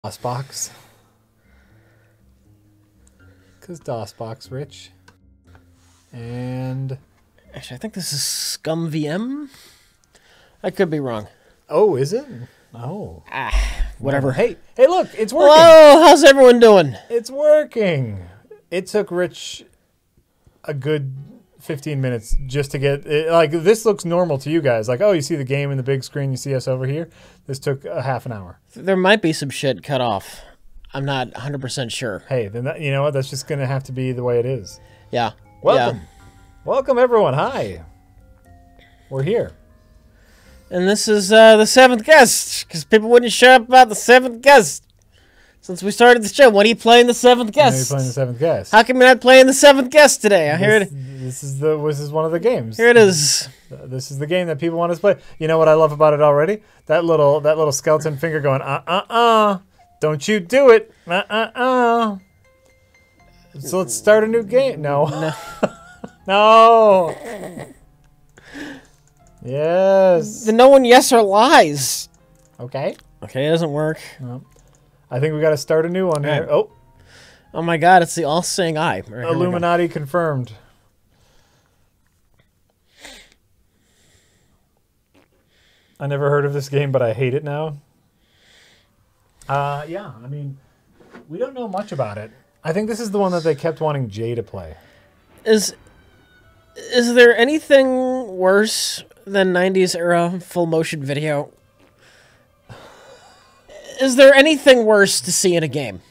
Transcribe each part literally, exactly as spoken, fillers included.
DOSBox. Because DOSBox, Rich. And... Actually, I think this is Scum V M. I could be wrong. Oh, is it? Oh. Ah, whatever. Well, hey, hey, look, it's working. Hello, how's everyone doing? It's working. It took Rich a good fifteen minutes just to get it, like, this looks normal to you guys. Like, oh, you see the game in the big screen, you see us over here. This took a half an hour. There might be some shit cut off. I'm not one hundred percent sure. Hey, then that, you know what? That's just going to have to be the way it is. Yeah. Welcome. Yeah. Welcome, everyone. Hi. We're here. And this is uh, the seventh guest, because people wouldn't show up about the seventh guest. Since we started the show, when are you playing the seventh I know guest? you're playing the seventh guest. How come you're not playing the seventh guest today? I hear this, it. This is the this is one of the games. Here it is. This is the game that people want us to play. You know what I love about it already? That little that little skeleton finger going uh uh uh. Don't you do it. Uh uh uh. So let's start a new game. No. No. No. Yes. The no one yes or lies. Okay. Okay, it doesn't work. No. I think we got to start a new one here. Right. Oh, Oh my god, it's the all-seeing eye. Right, here we go. Illuminati confirmed. I never heard of this game, but I hate it now. Uh, yeah, I mean, we don't know much about it. I think this is the one that they kept wanting Jay to play. Is is there anything worse than nineties era full motion video? Is there anything worse to see in a game?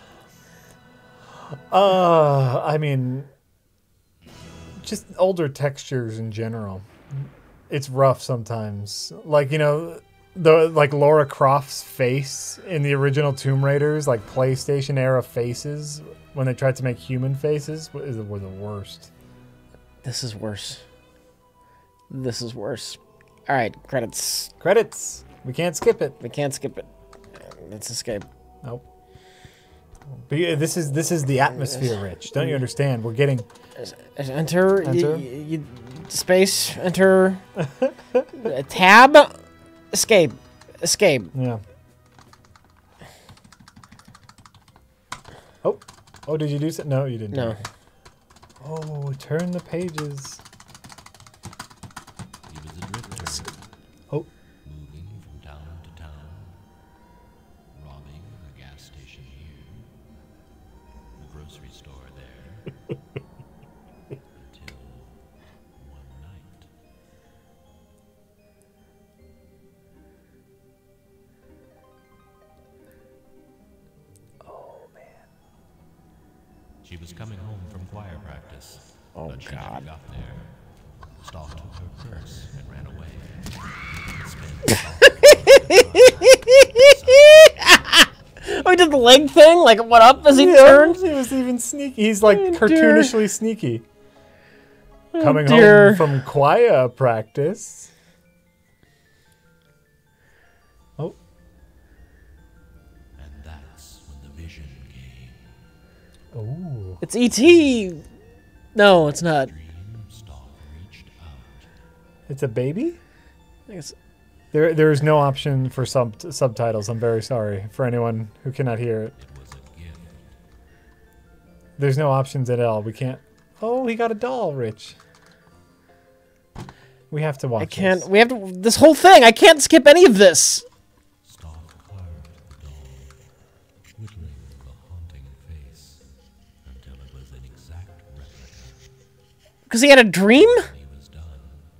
Uh, I mean, just older textures in general. It's rough sometimes. Like, you know, the like Lara Croft's face in the original Tomb Raiders, like PlayStation era faces, when they tried to make human faces, were the worst. This is worse. This is worse. All right, credits. Credits. We can't skip it. We can't skip it. Let's escape. Nope. But yeah, this is this is the atmosphere, Rich. Don't you understand? We're getting Enter. Enter. Y- y- y- space. Enter. Tab. Escape. Escape. yeah. Oh, oh! Did you do something? No, you didn't. do No. it. Oh, turn the pages. He was a drifter, Oh, moving from town to town, robbing a gas station here, a grocery store there, until one night. oh man. She was coming home from choir practice, Oh, but she God. never got there. Stalk took her purse and ran away. Spent Oh, he did the leg thing? Like, what up as he Yeah, turned? He was even sneaky. He's like Oh, dear. cartoonishly sneaky. Coming dear. home from choir practice. Oh, and that's when the vision came. oh. It's E T No, it's not. Dream Stalk reached out. It's a baby? I think it's, There, there is no option for sub subtitles. I'm very sorry for anyone who cannot hear it. It was a gift. There's no options at all. We can't. Oh, he got a doll, Rich. We have to watch. I can't. this. We have to. This whole thing. I can't skip any of this. Stalk carved the doll, whittling the haunting face until it was an exact replica. Because he had a dream? He was done.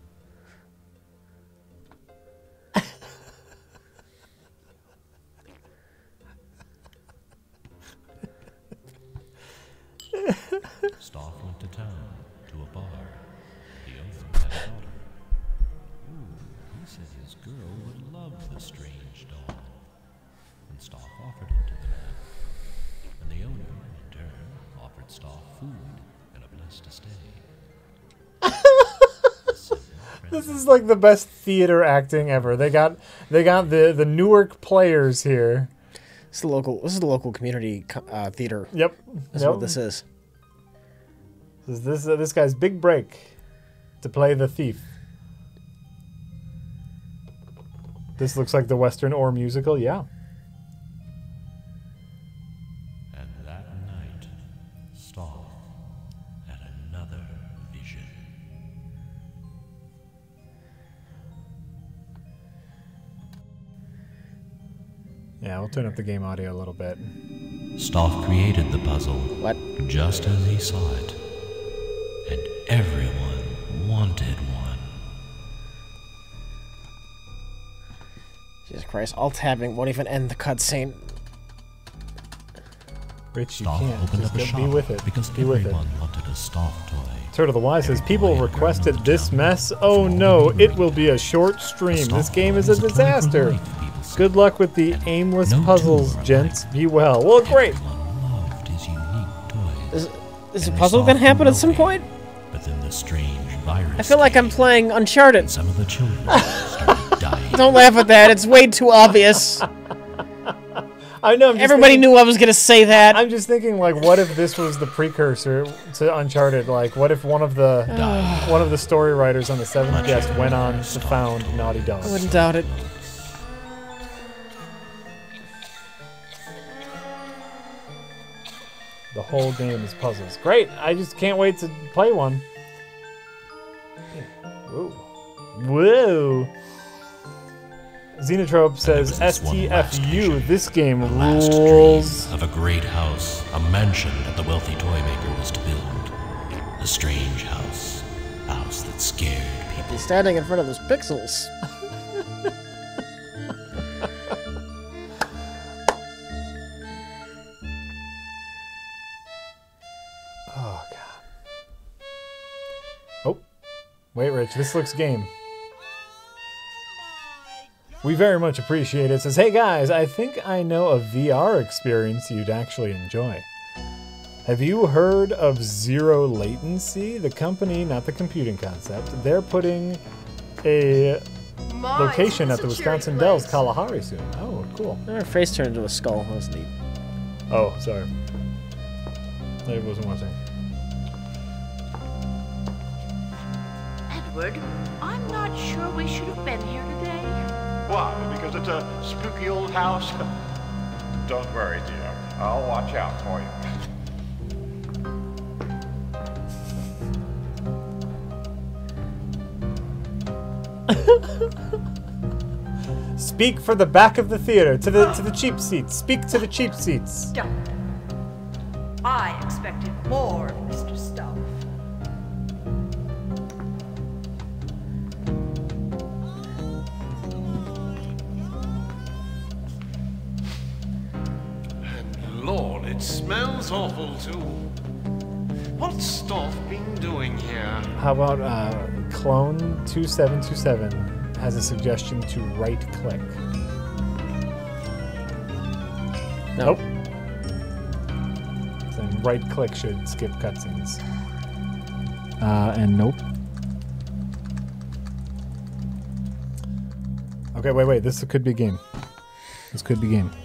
Stalk went to town, to a bar. The Oatham had a daughter. Ooh, he said his girl would love the strange doll. And Stalk offered it to the man. And the owner, in turn, offered Stalk food and a place to stay. This is like the best theater acting ever. They got, they got the the Newark players here. This is the local. This is the local community co- uh, theater. Yep. That's yep. what this is. This is this, uh, this guy's big break to play the thief. This looks like the Western or musical, yeah. And that night, Stoff had another vision. Yeah, we'll turn up the game audio a little bit. Stoff created the puzzle What? just as he saw it, and everyone wanted one. Jesus Christ, alt tabbing won't even end the cutscene. Rich, you Stoff can't. opened Just up a go- shop be with it. because Be with it. everyone wanted a Stoff toy. Turtle the Wise says, people Every boy and girl requested in the this town mess. Oh no, it will be a short stream. This Stoff game is a was toy for disaster. life, people said. Good luck with the aimless No puzzles, two were gents. alike. Be well. Well, great. Everyone loved his unique toys. Is, is a And they puzzle saw gonna happen at some no way. point? But then the strange virus. I feel like I'm came, playing Uncharted. and some of the children started dying. Don't laugh at that, it's way too obvious. I know. I'm just Everybody thinking, knew I was gonna say that. I'm just thinking, like, what if this was the precursor to Uncharted? Like, what if one of the one of the story writers on the Seventh Guest went on to found Naughty Dog? I wouldn't doubt it. The whole game is puzzles. Great. I just can't wait to play one. Whoa. Whoa. Xenotrope says, There was this one last S T F U, vision. this game The last rules. dream of a great house, a mansion that the wealthy toy maker was to build. A strange house, a house that scared people. He's standing in front of those pixels. Oh, God. Oh. Wait, Rich, this looks game. We very much appreciate it. It says, hey guys, I think I know a V R experience you'd actually enjoy. Have you heard of Zero Latency? The company, not the computing concept, they're putting a My, location at it's the a Wisconsin cherry Dells place. Kalahari soon. Oh, cool. Her face turned into a skull. That was neat. Oh, sorry. I wasn't watching. Edward, I'm not sure we should have been here today. Why? Because it's a spooky old house? Don't worry, dear. I'll watch out for you. Speak for the back of the theater, to the to the cheap seats. Speak to the cheap seats. Don't. I expected more of Mister Stuff. And Lord, it smells awful too. What's Stoff been doing here? How about uh, Clone two seven two seven has a suggestion to right click. No. Nope. Then right click should skip cutscenes. Uh, and nope. Okay, wait, wait. This could be game. This could be game.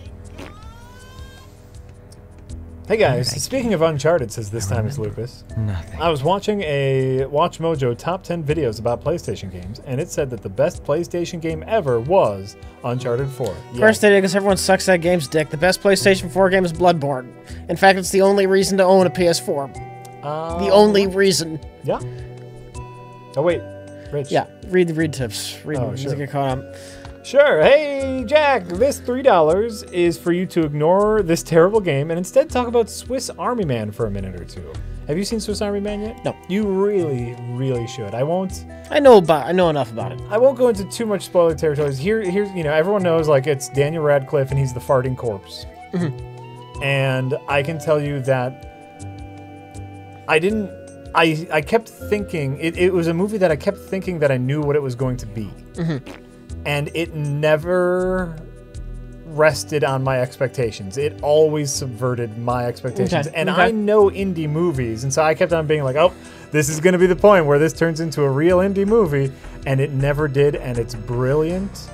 Hey guys, speaking of Uncharted, says this time it's Lupus. Nothing. I was watching a Watch Mojo top ten videos about PlayStation games, and it said that the best PlayStation game ever was Uncharted four. Of course they did, because everyone sucks that game's dick. The best PlayStation four game is Bloodborne. In fact, it's the only reason to own a P S four. Uh, The only reason. Yeah. Oh wait, Rich. Yeah, read the read tips. Read Oh, them. sure. Get caught up. Sure. Hey, Jack, this three dollars is for you to ignore this terrible game and instead talk about Swiss Army Man for a minute or two. Have you seen Swiss Army Man yet? No. You really, really should. I won't. I know about. I know enough about it. I won't go into too much spoiler territories. Here, here's you know everyone knows like it's Daniel Radcliffe and he's the farting corpse. And I can tell you that I didn't. I I kept thinking it, it was a movie that I kept thinking that I knew what it was going to be. And it never rested on my expectations. It always subverted my expectations. Okay, And okay. I know indie movies, and so I kept on being like, oh, this is going to be the point where this turns into a real indie movie, and it never did, and it's brilliant.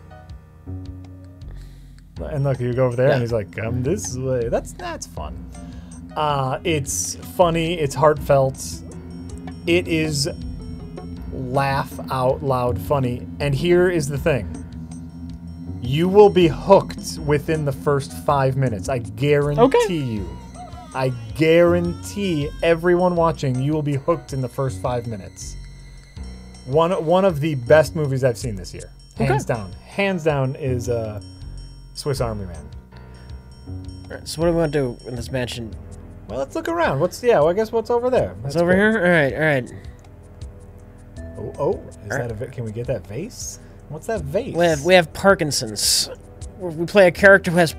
And look, you go over there, Yeah. and he's like, come this way. That's, that's fun. Uh, it's funny, it's heartfelt. It is laugh out loud funny. And here is the thing. You will be hooked within the first five minutes. I guarantee Okay. you. I guarantee everyone watching, you will be hooked in the first five minutes. One one of the best movies I've seen this year, hands Okay. down. Hands down is uh, Swiss Army Man. All right, so what do we want to do in this mansion? Well, let's look around. What's yeah? Well, I guess what's over there? It's That's over cool. here. All right, all right. Oh, oh, is that a va- can we get that vase? What's that vase? We have we have Parkinson's. We play a character who has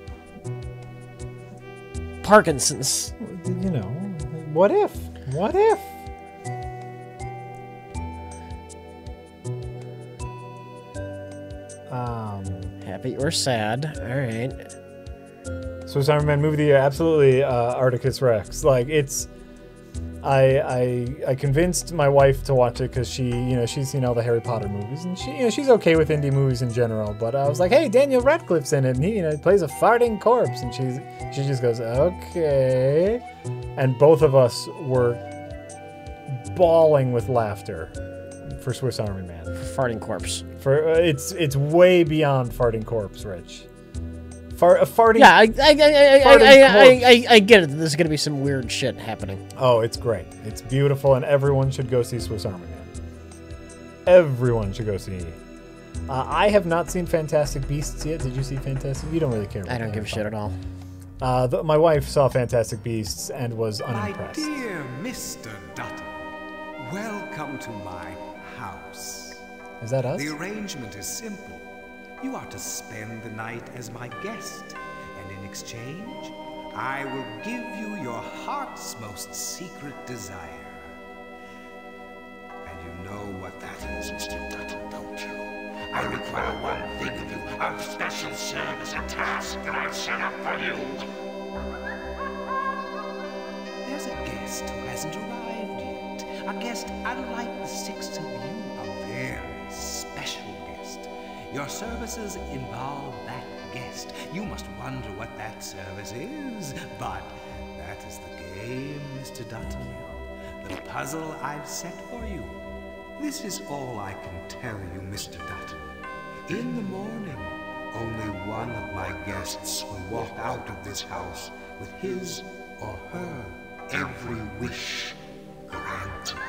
Parkinson's. You know, what if? What if? Um, Happy or sad? All right. Swiss Army Man movie of the year, absolutely. Uh, Articus Rex, like it's. I I I convinced my wife to watch it because she, you know, she's seen all the Harry Potter movies and she, you know, she's okay with indie movies in general. But I was like, hey, Daniel Radcliffe's in it, and he, you know, he plays a farting corpse, and she's she just goes, okay, and both of us were bawling with laughter for Swiss Army Man. Farting corpse. For uh, it's it's way beyond farting corpse, Rich. Far, a farting. Yeah, I I I I, I, Farting I, I, corpse. I, I get it. There's gonna be some weird shit happening. Oh, it's great. It's beautiful, and everyone should go see Swiss Army Man. Everyone should go see. Uh, I have not seen Fantastic Beasts yet. Did you see Fantastic? You don't really care. About I don't give a shit at all. Uh, the, my wife saw Fantastic Beasts and was My unimpressed. dear Mister Dutton, welcome to my house. Is that us? The arrangement is simple. You are to spend the night as my guest, and in exchange, I will give you your heart's most secret desire. And you know what that is, Mister Dutton, don't you? I require one thing of you, a special service, a task that I've set up for you. There's a guest who hasn't arrived yet. A guest unlike the six of you, a very special guest. Your services involve that guest. You must wonder what that service is, but that is the game, Mister Dutton. The puzzle I've set for you. This is all I can tell you, Mister Dutton. In the morning, only one of my guests will walk out of this house with his or her every wish granted.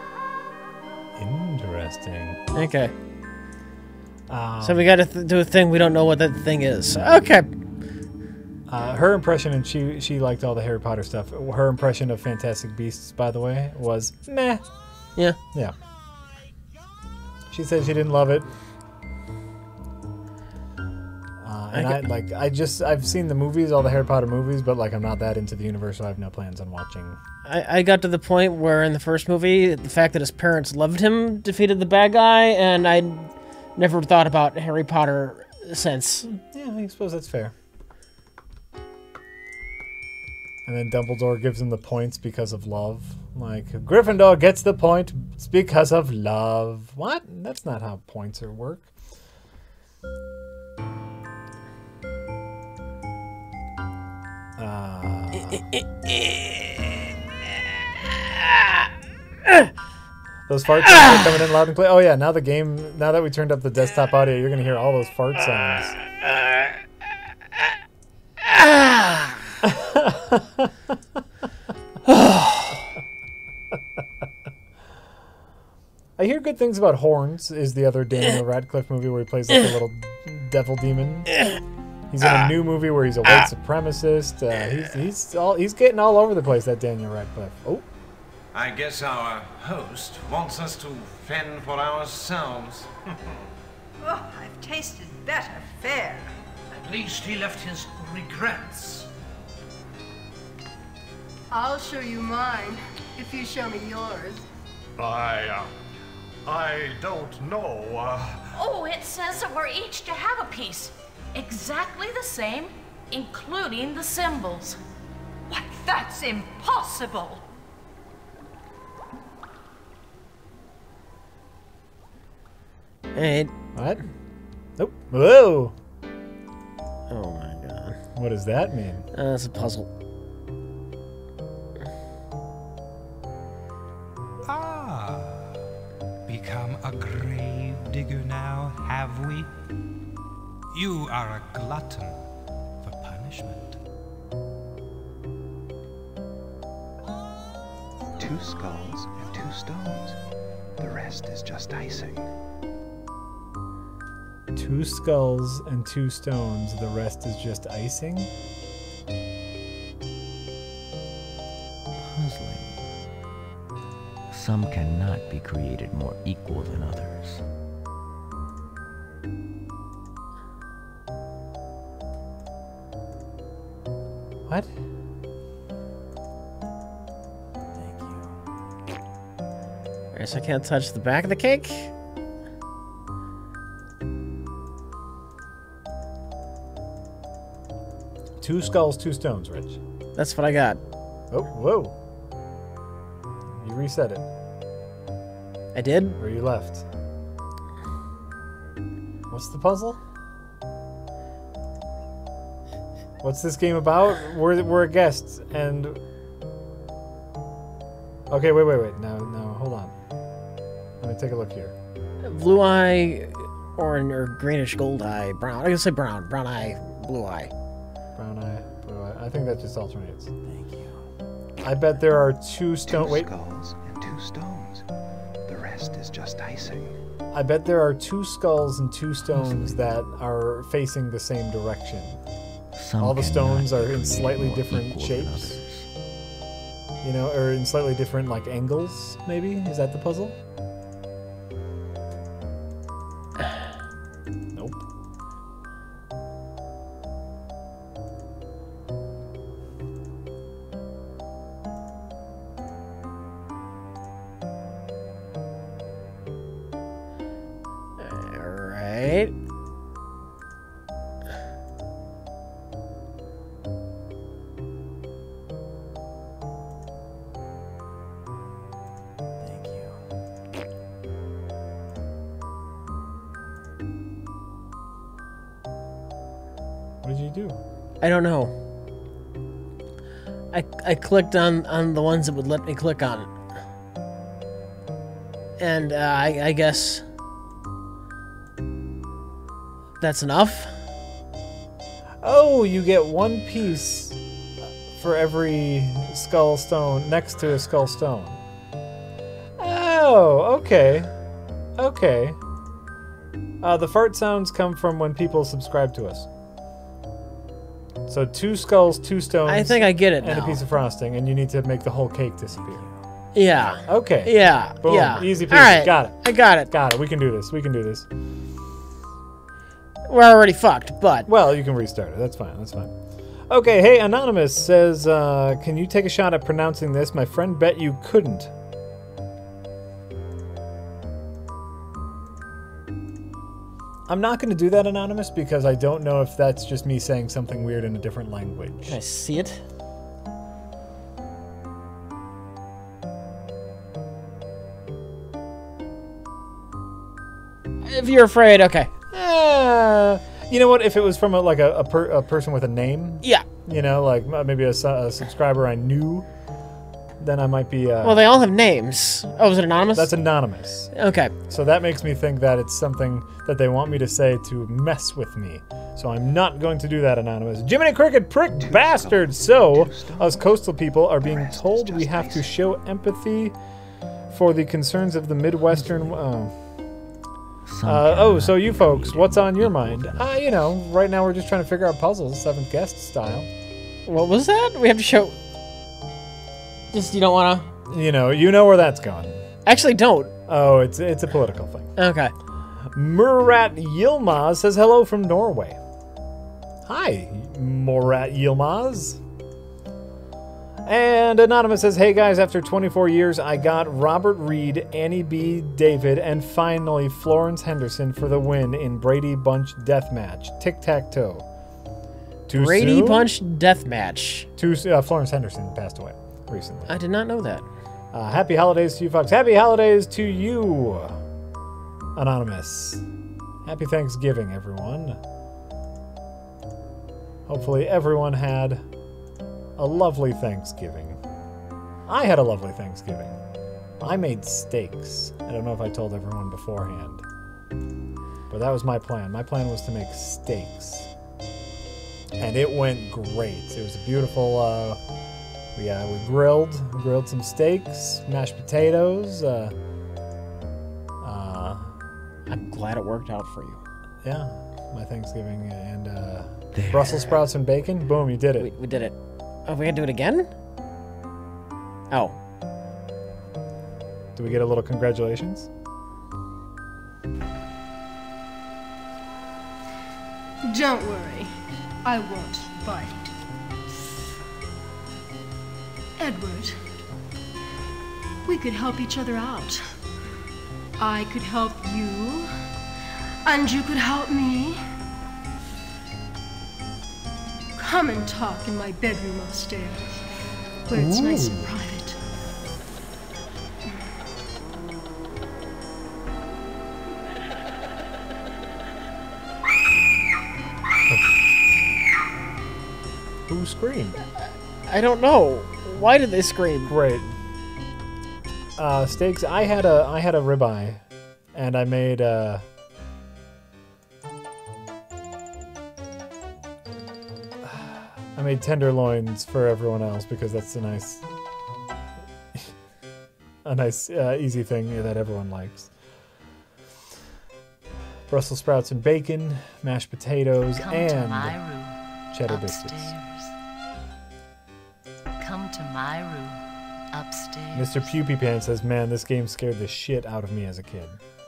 Interesting. Okay. Um, So we got to th- do a thing. We don't know what that thing is. Okay. Uh, her impression, and she she liked all the Harry Potter stuff. Her impression of Fantastic Beasts, by the way, was meh. Yeah. Yeah. She said she didn't love it. Uh, and I, Okay. like I just I've seen the movies, all the Harry Potter movies, but like I'm not that into the universe, so I have no plans on watching. I, I got to the point where in the first movie, the fact that his parents loved him defeated the bad guy, and I never thought about Harry Potter since. Yeah, I suppose that's fair. And then Dumbledore gives him the points because of love. Like, Gryffindor gets the point it's because of love. What? That's not how points are work. Uh, those farts are coming in loud and clear. Oh yeah, now the game, now that we turned up the desktop audio, you're gonna hear all those fart sounds. I hear good things about Horns. Is the other Daniel Radcliffe movie where he plays like a little devil demon. He's in a new movie where he's a white supremacist. Uh, he's he's all he's getting all over the place. That Daniel Radcliffe. Oh, I guess our host wants us to fend for ourselves. Oh, I've tasted better fare. At least he left his regrets. I'll show you mine if you show me yours. I, uh, I don't know, uh... Oh, it says that we're each to have a piece. Exactly the same, including the symbols. Why, that's impossible. Alright. what? Nope. Whoa. Oh my god. What does that mean? Uh, that's a puzzle. Ah, become a grave digger now, have we? You are a glutton for punishment. Two skulls and two stones. The rest is just icing. Two skulls and two stones. The rest is just icing? Puzzling. Some cannot be created more equal than others. What? I guess I can't touch the back of the cake. Two skulls, two stones, Rich. That's what I got. Oh, whoa. You reset it. I did? Or you left. What's the puzzle? What's this game about? We're, we're a guest, and... Okay, wait, wait, wait. No, no, hold on. Let me take a look here. Blue eye, orange, or greenish gold eye, brown. I can say brown. Brown eye, blue eye. Brown eye, blue eye. I think that just alternates. Thank you. I bet there are two stone... Two Wait. skulls and two stones. The rest is just icing. I bet there are two skulls and two stones that are facing the same direction. Some All the stones cannot are be in slightly more different equal than shapes. others. You know, or in slightly different, like, angles, maybe? Is that the puzzle? Nope. Alright. What did you do? I don't know. I, I clicked on, on the ones that would let me click on it. And uh, I, I guess that's enough. Oh, you get one piece for every skull stone next to a skull stone. Oh, okay. Okay. Uh, the fart sounds come from when people subscribe to us. So two skulls, two stones. I think I get it And now. a piece of frosting, and you need to make the whole cake disappear. Yeah. Okay. Yeah. Boom. Yeah. Easy peasy. All right. Got it. I got it. Got it. We can do this. We can do this. We're already fucked, but... Well, you can restart it. That's fine. That's fine. Okay, hey, Anonymous says, uh, can you take a shot at pronouncing this? My friend bet you couldn't. I'm not going to do that, Anonymous, because I don't know if that's just me saying something weird in a different language. Can I see it? If you're afraid, okay. Uh, you know what? If it was from a, like a, a, per, a person with a name, yeah, you know, like uh, maybe a, su- a subscriber I knew, then I might be. Uh, Well, they all have names. Oh, is it anonymous? That's anonymous. Okay. So that makes me think that it's something that they want me to say to mess with me. So I'm not going to do that, Anonymous. Jiminy Cricket prick bastard! So, us coastal people are being told we have to show empathy for the concerns of the Midwestern... Oh. Uh, oh, so you folks, what's on your mind? Uh, you know, right now we're just trying to figure out puzzles, seventh guest style. What was that? We have to show... Just, you don't want to... You know, you know where that's going. Actually, don't. Oh, it's it's a political thing. Okay. Murat Yilmaz says hello from Norway. Hi, Murat Yilmaz. And Anonymous says, hey guys, after twenty-four years, I got Robert Reed, Annie B. David, and finally Florence Henderson for the win in Brady Bunch Deathmatch. Tic-tac-toe. Too Brady soon? Bunch Deathmatch. Too, uh, Florence Henderson passed away recently. I did not know that. Uh, happy holidays to you folks. Happy holidays to you, Anonymous. Happy Thanksgiving, everyone. Hopefully everyone had a lovely Thanksgiving. I had a lovely Thanksgiving. I made steaks. I don't know if I told everyone beforehand. But that was my plan. My plan was to make steaks. And it went great. It was a beautiful, uh, we, uh, we grilled, grilled some steaks, mashed potatoes. Uh, uh, I'm glad it worked out for you. Yeah, my Thanksgiving and uh, Brussels sprouts and bacon. Boom, you did it. We, we did it. Oh, we gotta do it again? Oh. Do we get a little congratulations? Don't worry. I won't bite. Edward, we could help each other out. I could help you, and you could help me. Come and talk in my bedroom upstairs, where it's nice and private. Who screamed? I don't know. Why did they scream? Great. Uh, steaks. I had a I had a ribeye, and I made uh. I made tenderloins for everyone else because that's a nice, a nice uh, easy thing that everyone likes. Brussels sprouts and bacon, mashed potatoes, Come and to my room cheddar upstairs. biscuits. Come to my room upstairs. Mister Pewpie Pan says, "Man, this game scared the shit out of me as a kid."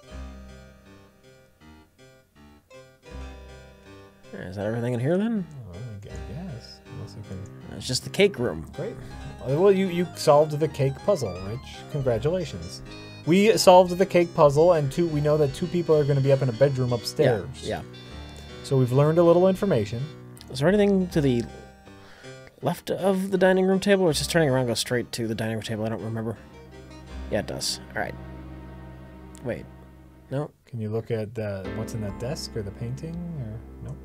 Is that everything in here then? Oh, I guess. Unless you can. It's just the cake room. Great. Well, you you solved the cake puzzle, Rich. Congratulations. We solved the cake puzzle, and two. We know that two people are going to be up in a bedroom upstairs. Yeah. yeah. So we've learned a little information. Is there anything to the left of the dining room table, or it's just turning around and go straight to the dining room table? I don't remember. Yeah, it does. All right. Wait. No. Can you look at uh, what's in that desk or the painting? Or no.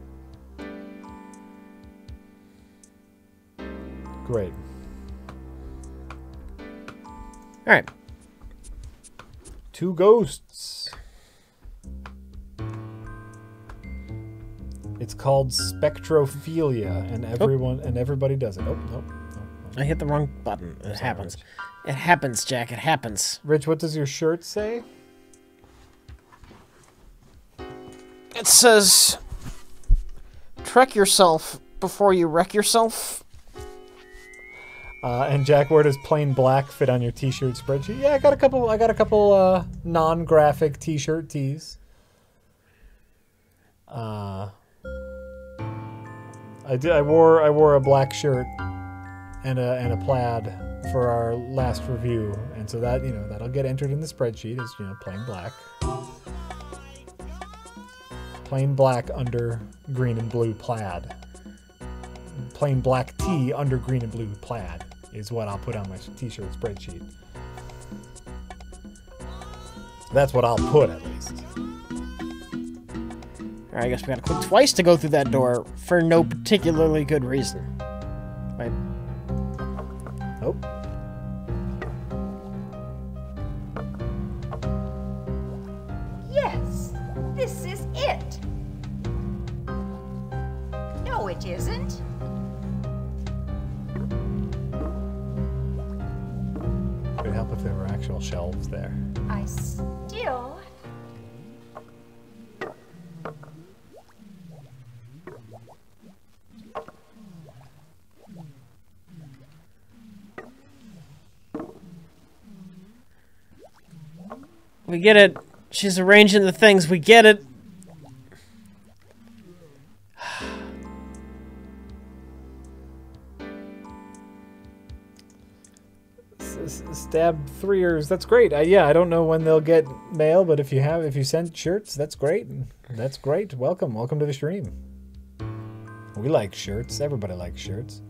Great. All right. Two ghosts. It's called spectrophilia, and everyone oh. and everybody does it. Oh, no, no, no. I hit the wrong button. It Sorry, happens. Rich. It happens, Jack. It happens. Rich, what does your shirt say? It says, "Trek yourself before you wreck yourself." Uh, and Jack, where does plain black fit on your T-shirt spreadsheet? Yeah, I got a couple. I got a couple uh, non-graphic T-shirt tees. Uh, I did. I wore. I wore a black shirt and a and a plaid for our last review, and so that you know that'll get entered in the spreadsheet as you know plain black. Plain black under green and blue plaid. Plain black tee under green and blue plaid is what I'll put on my T-shirt spreadsheet. That's what I'll put, at least. Alright, I guess we gotta click twice to go through that door for no particularly good reason. Right? Nope. Yes, this is it. No, it isn't. It would help if there were actual shelves there. I still... We get it. She's arranging the things. We get it. Stab threeers. That's great. Uh, yeah, I don't know when they'll get mail, but if you have, if you send shirts, that's great. That's great. Welcome, welcome to the stream. We like shirts. Everybody likes shirts.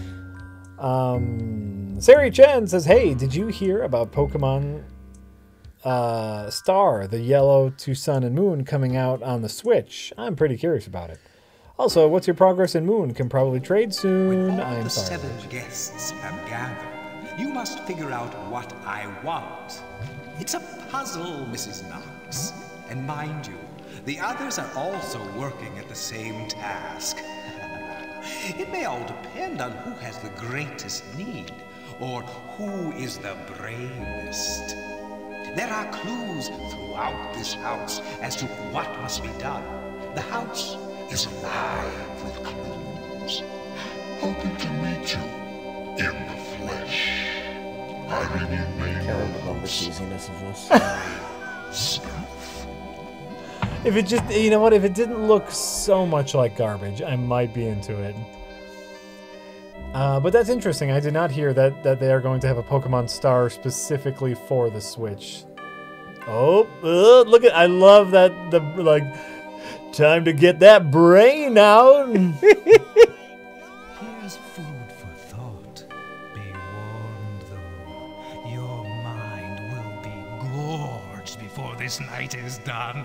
Um, Sari Chen says, "Hey, did you hear about Pokemon uh, Star, the Yellow to Sun and Moon coming out on the Switch? I'm pretty curious about it. Also, what's your progress in Moon? Can probably trade soon. When all I'm the sorry." seven guests have gathered, you must figure out what I want. It's a puzzle, Missus Knox. And mind you, The others are also working at the same task. It may all depend on who has the greatest need, or who is the bravest. There are clues throughout this house as to what must be done. The house is alive with clues. Hoping to meet you in the flesh. I remain the cheesiness of this. Stuff. If it just, you know what, if it didn't look so much like garbage, I might be into it. Uh, but that's interesting. I did not hear that, that they are going to have a Pokemon Star specifically for the Switch. Oh, uh, look at, I love that, the, like, time to get that brain out. Here's food for thought. Be warned, though. Your mind will be gorged before this night is done.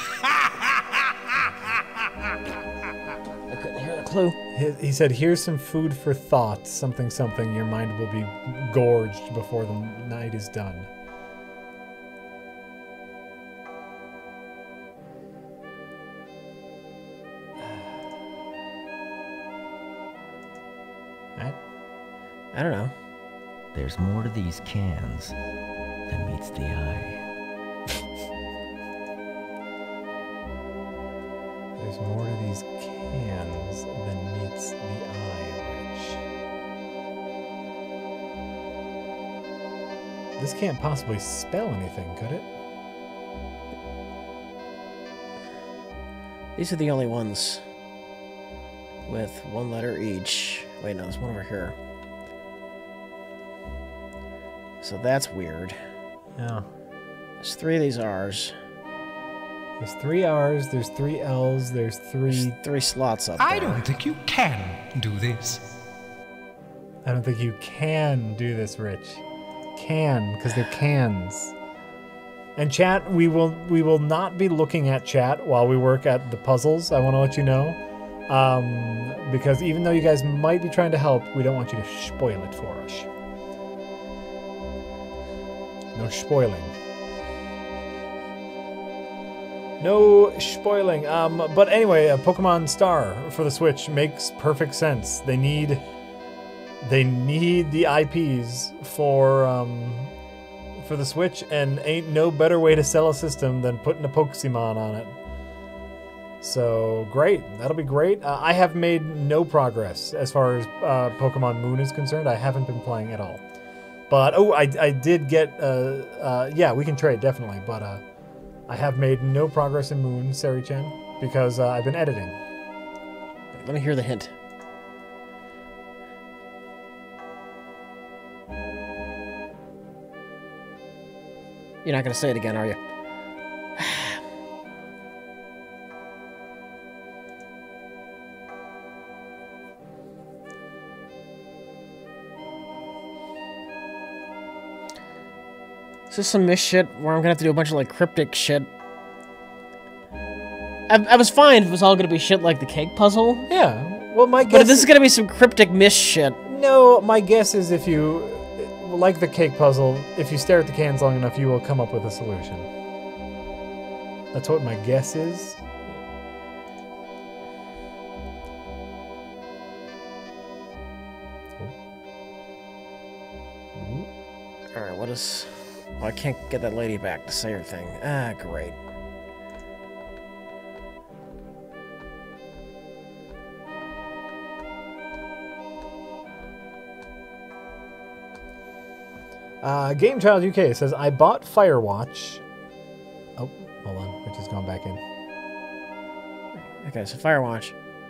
I couldn't hear the clue. He, he said, here's some food for thought, something, something. Your mind will be gorged before the night is done. I don't know. There's more to these cans than meets the eye. There's more to these cans than meets the eye, Rich. This can't possibly spell anything, could it? These are the only ones with one letter each. Wait, no, there's one over here. So that's weird. Yeah. There's three of these R's. There's three R's, there's three L's, there's three... There's three slots up I there. don't think you can do this. I don't think you can do this, Rich. Can, because they're cans. And chat, we will we will not be looking at chat while we work at the puzzles. I want to let you know. Um, because even though you guys might be trying to help, we don't want you to spoil it for us. No spoiling. No spoiling. Um, but anyway, a Pokemon Star for the Switch makes perfect sense. They need, they need the I Ps for um, for the Switch, and ain't no better way to sell a system than putting a Pokemon on it. So great, that'll be great. Uh, I have made no progress as far as uh, Pokemon Moon is concerned. I haven't been playing at all. But, oh, I, I did get, uh, uh, yeah, we can trade, definitely. But uh, I have made no progress in Moon, Sari-chan, because uh, I've been editing. Let me hear the hint. You're not going to say it again, are you? Is this some miss shit where I'm gonna have to do a bunch of like cryptic shit? I, I was fine if it was all gonna be shit like the cake puzzle. Yeah, well, my guess. But if this is gonna be some cryptic miss shit. No, my guess is if you, like the cake puzzle, if you stare at the cans long enough, you will come up with a solution. That's what my guess is. Alright, what is... Oh, I can't get that lady back to say her thing. Ah, great. Uh, Game Child U K says, I bought Firewatch. Oh, hold on. Which has gone back in. Okay, so Firewatch.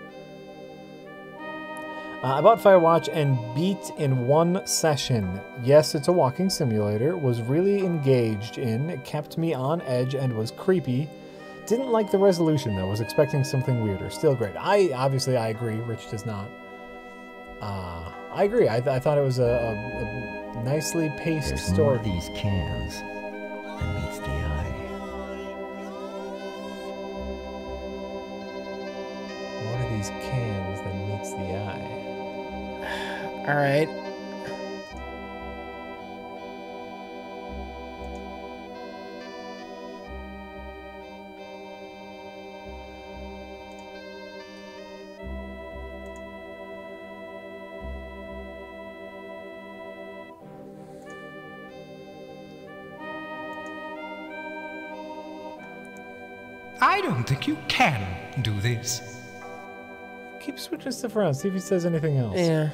Uh, I bought Firewatch and beat in one session. Yes, it's a walking simulator. Was really engaged in. It kept me on edge and was creepy. Didn't like the resolution though. Was expecting something weirder. Still great. I obviously I agree. Rich does not. Uh, I agree. I, th I thought it was a, a, a nicely paced There's story. more of these cans than meets the eye. What are these cans that meets the eye? All right. I don't think you can do this. Keep switching stuff around. See if he says anything else. Yeah.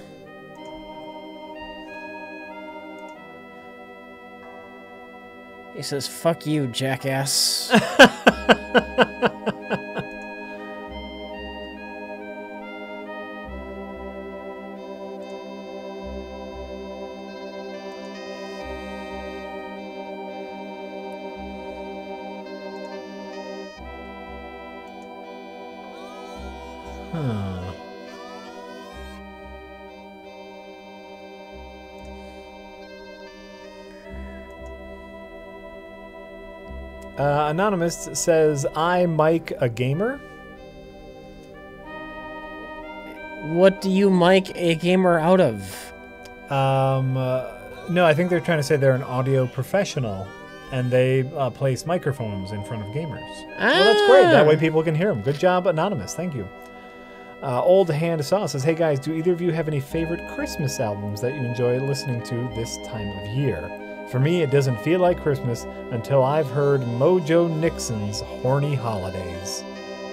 He says, fuck you, jackass. Huh. Uh, Anonymous says, I, Mike, a gamer? What do you mic a gamer out of? Um, uh, no, I think they're trying to say they're an audio professional, and they uh, place microphones in front of gamers. Ah. Well, that's great. That way people can hear them. Good job, Anonymous. Thank you. Uh, Old Hand of Saw says, hey guys, do either of you have any favorite Christmas albums that you enjoy listening to this time of year? For me, it doesn't feel like Christmas until I've heard Mojo Nixon's Horny Holidays.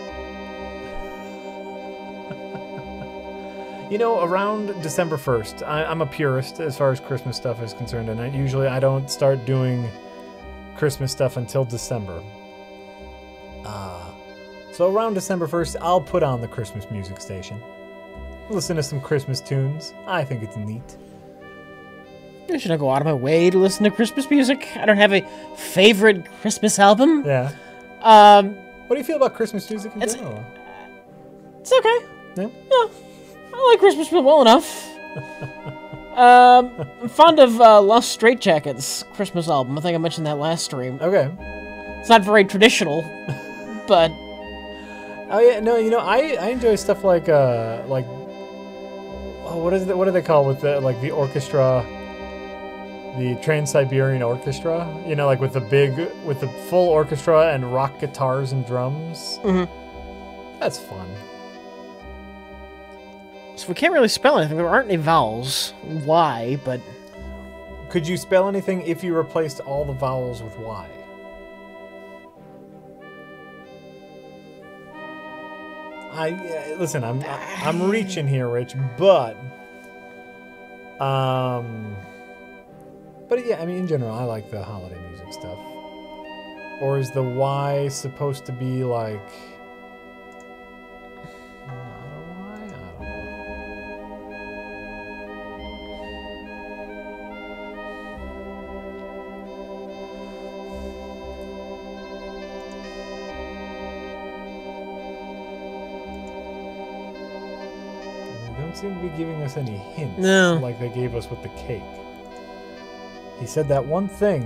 You know, around December first, I, I'm a purist as far as Christmas stuff is concerned, and I, usually I don't start doing Christmas stuff until December. Uh, so around December first, I'll put on the Christmas music station. Listen to some Christmas tunes. I think it's neat. Should I go out of my way to listen to Christmas music? I don't have a favorite Christmas album. Yeah. Um, what do you feel about Christmas music in it's, general? It's okay. Yeah? Yeah. I like Christmas music well enough. um, I'm fond of uh, Lost Straitjackets' Christmas album. I think I mentioned that last stream. Okay. It's not very traditional, but... Oh yeah, no, you know, I, I enjoy stuff like, uh, like... Oh, what is it, what do they call with the, like, the orchestra... The Trans-Siberian Orchestra, you know, like with the big, with the full orchestra and rock guitars and drums. Mm-hmm. That's fun. So we can't really spell anything. There aren't any vowels. Why, but... Could you spell anything if you replaced all the vowels with Y? I, uh, listen, I'm, I'm reaching here, Rich, but... Um... But yeah, I mean, in general, I like the holiday music stuff. Or is the Y supposed to be like... Not a Y? I don't know. They don't seem to be giving us any hints. No. Like they gave us with the cake. He said that one thing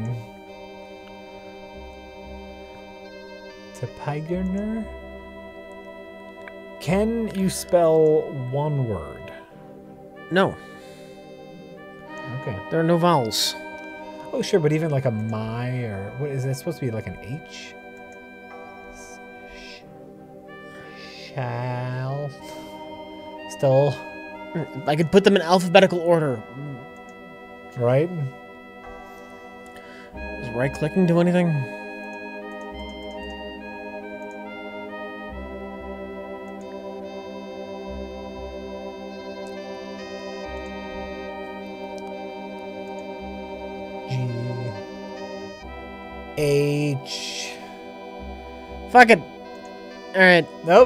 to Pygner. Can you spell one word? No. Okay. There are no vowels. Oh, sure, but even like a my or what is that supposed to be like an H? Shall. Still. I could put them in alphabetical order. Right? Does right-clicking do anything? G H. Fuck it. All right. Nope.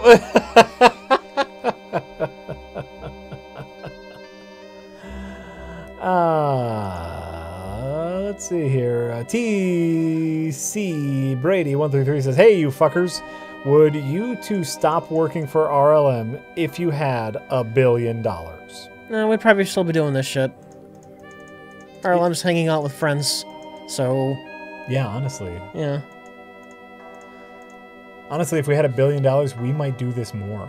uh, let's see here. Uh, T C Brady one three three says, "Hey, you fuckers. Would you two stop working for R L M if you had a billion dollars?" No, we'd probably still be doing this shit. R L M's hanging out with friends, so... Yeah, honestly. Yeah. Honestly, if we had a billion dollars, we might do this more.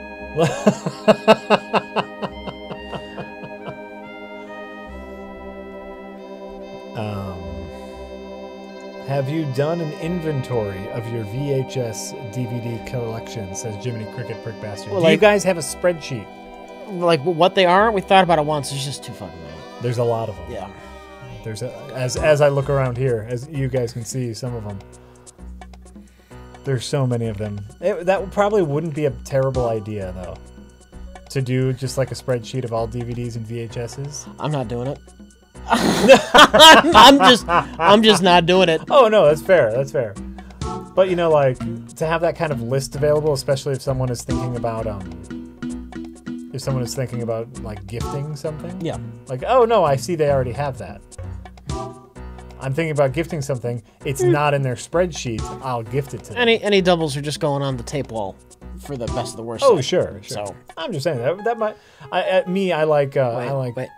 um, have you done an inventory of your V H S D V D collection? Says Jiminy Cricket Prick Bastard. Well, do you like- guys have a spreadsheet? Like, what they are, we thought about it once. It's just too fucking many. There's a lot of them. Yeah. There's a, as as I look around here, as you guys can see, some of them. There's so many of them. It, that probably wouldn't be a terrible idea, though. To do just like a spreadsheet of all D V Ds and V H Ses. I'm not doing it. I'm just, I'm just not doing it. Oh no, that's fair. That's fair. But you know, like to have that kind of list available, especially if someone is thinking about, um, if someone is thinking about like gifting something. Yeah. Like, oh no, I see they already have that. I'm thinking about gifting something. It's mm. not in their spreadsheet. I'll gift it to them. Any any doubles are just going on the tape wall for the best of the worst. Oh side. sure, sure. So I'm just saying that that might. I at me, I like. Uh, wait, I like. Wait.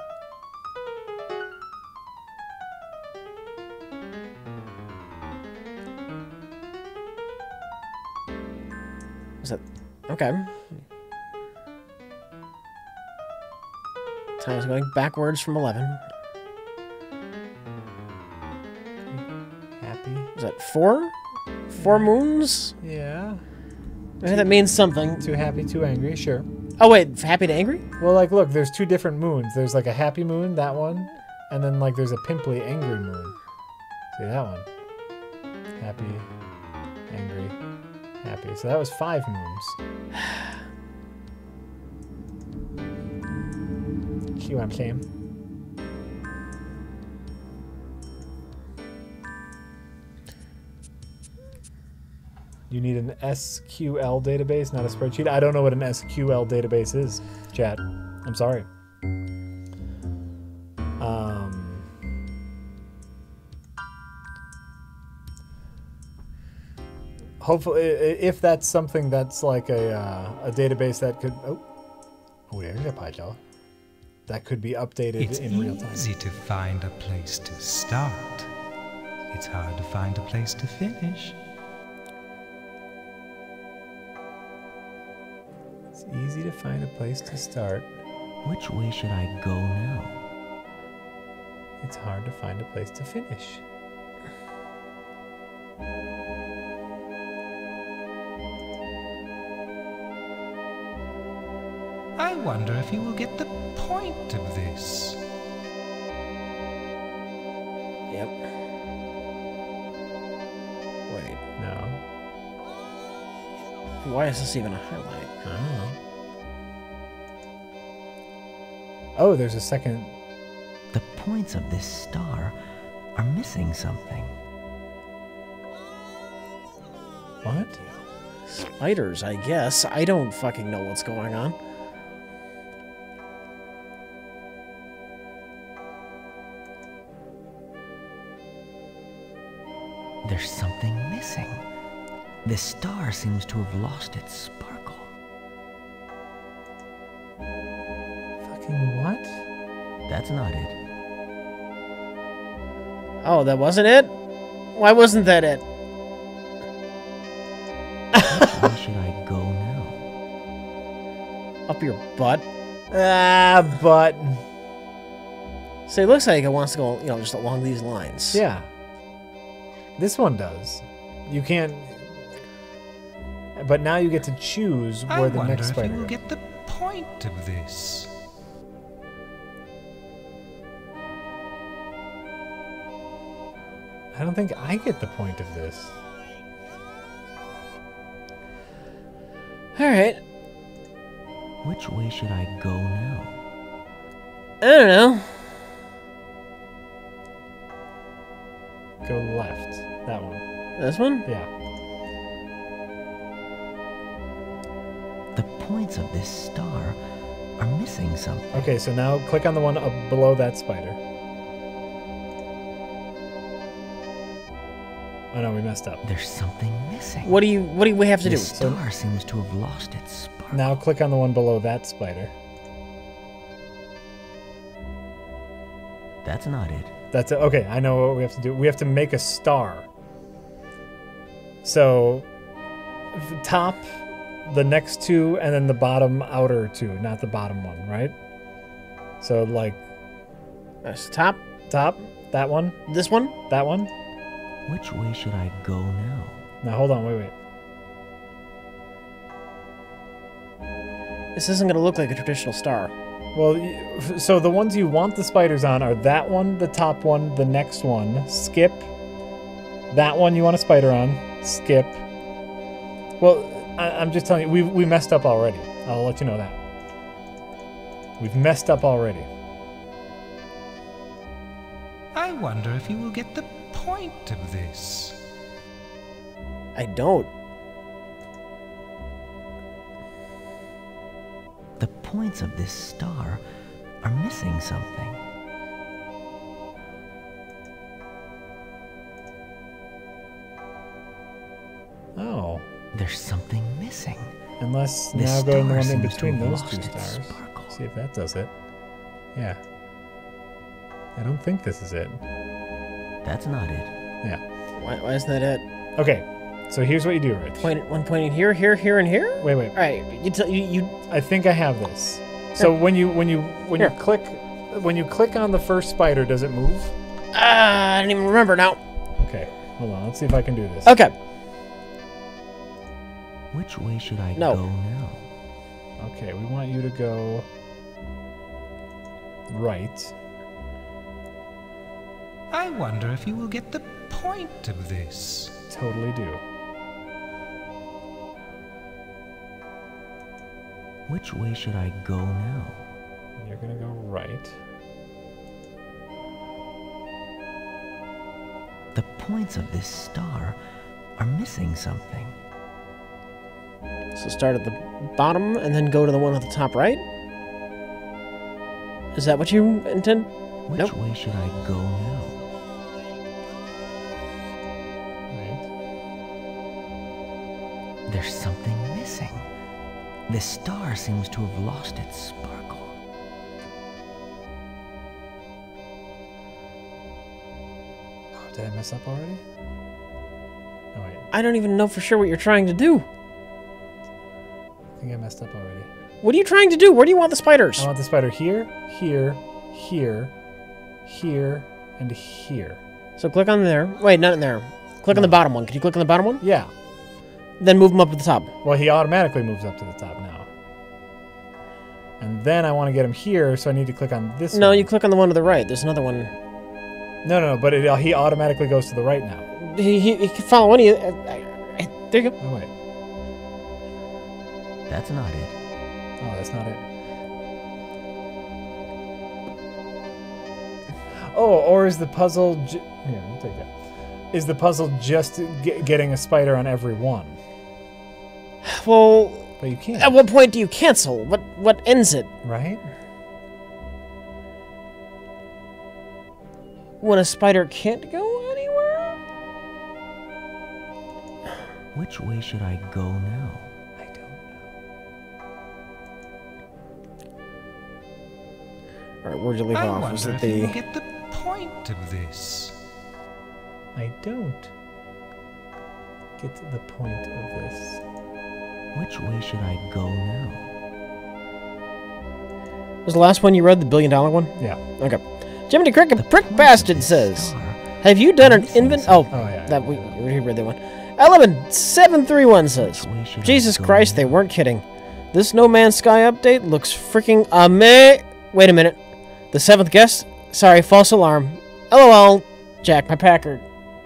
Is that okay? Time's going backwards from eleven. Happy. Is that four? Four moons? Yeah. Maybe that means something. Too happy, too angry. Sure. Oh wait, happy to angry? Well, like, look, there's two different moons. There's like a happy moon, that one, and then like there's a pimply angry moon. See that one? Happy, angry, happy. So that was five moons. See what I'm saying? You need an S Q L database, not a spreadsheet. I don't know what an S Q L database is, chat. I'm sorry. Um, hopefully, if that's something that's like a uh, a database that could oh oh there's a pie jar that could be updated it's in real time. It's easy to find a place to start. It's hard to find a place to finish. It's easy to find a place to start. Which way should I go now? It's hard to find a place to finish. I wonder if you will get the point of this. Yep. Wait. No. Why is this even a highlight? I don't know. Oh, there's a second. The points of this star are missing something. What? Spiders, I guess. I don't fucking know what's going on. There's something missing. This star seems to have lost its sparkle. Fucking what? That's not it. Oh, that wasn't it? Why wasn't that it? Which way should I go now? Up your butt? Ah, butt. So it looks like it wants to go, you know, just along these lines. Yeah. This one does. You can't. But now you get to choose where I the wonder next if spider you will goes. get the point of this. I don't think I get the point of this. All right. Which way should I go now? I don't know. Go left. That one. This one? Yeah. The points of this star are missing something. Okay, so now click on the one up below that spider. Oh no, we messed up. There's something missing. What do you What do we have to the do? The star seems to have lost its sparkle. Now click on the one below that spider. That's not it. That's it. Okay, I know what we have to do. We have to make a star. So, f- top, the next two, and then the bottom outer two, not the bottom one, right? So, like, That's top, top, that one, this one. that one. Which way should I go now? Now, hold on, wait, wait. This isn't going to look like a traditional star. Well, y- f- so the ones you want the spiders on are that one, the top one, the next one, skip. That one you want a spider on, skip. Well, I, I'm just telling you, we we messed up already. I'll let you know that. We've messed up already. I wonder if you will get the point of this. I don't. The points of this star are missing something. Oh. There's something missing. Unless This now go in the star one in seems to between have those lost two its stars. sparkle. See if that does it. Yeah. I don't think this is it. That's not it. Yeah. Why, why isn't that it? Okay. So here's what you do, Rich. Point one pointing here, here, here, and here. Wait, wait. All right, you tell you, you. I think I have this. So when you when you when Here. you click when you click on the first spider, does it move? Ah, I don't even remember now. Okay. Hold on. Let's see if I can do this. Okay. Which way should I No. go now? Okay. We want you to go right. I wonder if you will get the point of this. Totally do. Which way should I go now? You're gonna go right. The points of this star are missing something. So start at the bottom and then go to the one at the top right. Is that what you intend? Which Nope. way should I go now? Right. There's something missing. This star seems to have lost its sparkle. Oh, did I mess up already? Oh wait. I don't even know for sure what you're trying to do. I think I messed up already. What are you trying to do? Where do you want the spiders? I want the spider here, here, here, here, and here. So click on there. Wait, not in there. Click on the bottom one. Can you click on the bottom one? Yeah. Then move them up to the top. Well, he automatically moves up to the top now. And then I want to get him here, so I need to click on this No, one. you click on the one to the right. There's another one. No, no, no, but it, he automatically goes to the right now. He, he, he can follow any. Uh, uh, there you go. Oh, wait. That's not it. Oh, that's not it. Oh, or is the puzzle... Ju Here, you take that. Is the puzzle just ge getting a spider on every one? Well, But you can't. at what point do you cancel? What what ends it? Right? When a spider can't go anywhere? Which way should I go now? I don't know. Alright, where'd you leave I off? wonder Was it if you will the... get the point of this. I don't get to the point of this. Which way should I go now? Was the last one you read the billion dollar one? Yeah. Okay. Jiminy Cricket Prick Bastard says, have you done an invent... Oh, Oh, yeah. that we, we read that one. Element seven three one says, Which way should I Jesus go Christ, now? they weren't kidding. This No Man's Sky update looks freaking ama- Wait a minute. The seventh guest? Sorry, false alarm. LOL, Jack, my Packard.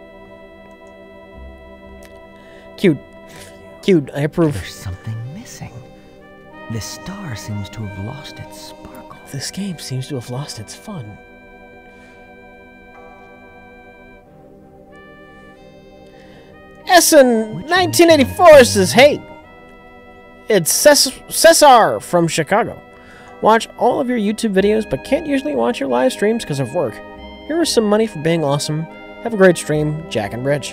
Cute. Cute, I approve. There's something missing. This star seems to have lost its sparkle. This game seems to have lost its fun. Essen nineteen eighty-four says, hey, it's Ces- Cesar from Chicago. Watch all of your YouTube videos, but can't usually watch your live streams because of work. Here is some money for being awesome. Have a great stream, Jack and Rich.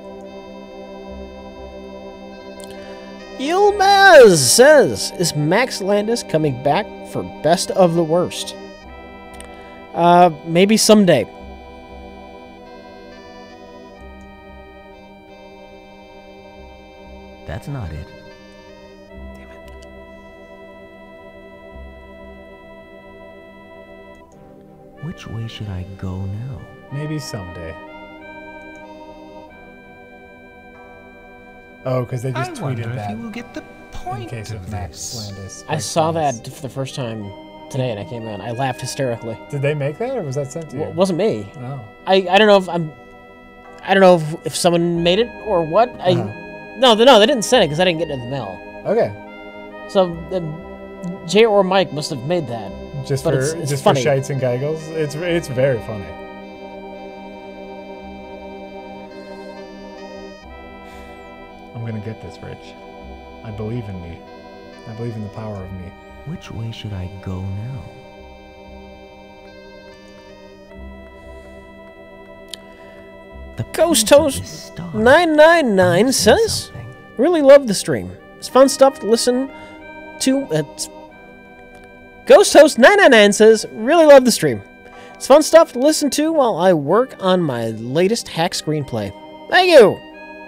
Yilmaz says, is Max Landis coming back for Best of the Worst? Uh, maybe someday. That's not it. Damn it. Which way should I go now? Maybe someday. Oh, because they just I tweeted wonder that if you will get the in point case of of Max this. Landis. I saw that for the first time today, and I came in. I laughed hysterically. Did they make that, or was that sent to you? It wasn't me. Oh. I, I don't know if I'm. I don't know if, if someone made it or what. I Uh-huh. No, they- no, they didn't send it because I didn't get it in the mail. Okay. So uh, Jay or Mike must have made that. Just but for it's, it's just funny. for shites and giggles. It's it's very funny. I'm gonna get this, Rich. I believe in me. I believe in the power of me. Which way should I go now? Ghost Toast nine nine nine says, really love the stream. It's fun stuff to listen to. It's Ghost Toast nine nine nine says, really love the stream. It's fun stuff to listen to while I work on my latest hack screenplay. Thank you!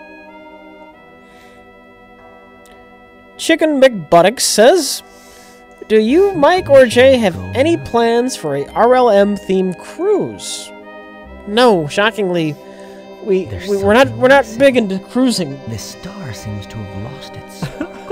Chicken McButtocks says, do you, Mike, or Jay have any plans for a R L M-themed cruise? No, shockingly, we, we we're not we're not big into cruising. This star seems to have lost its.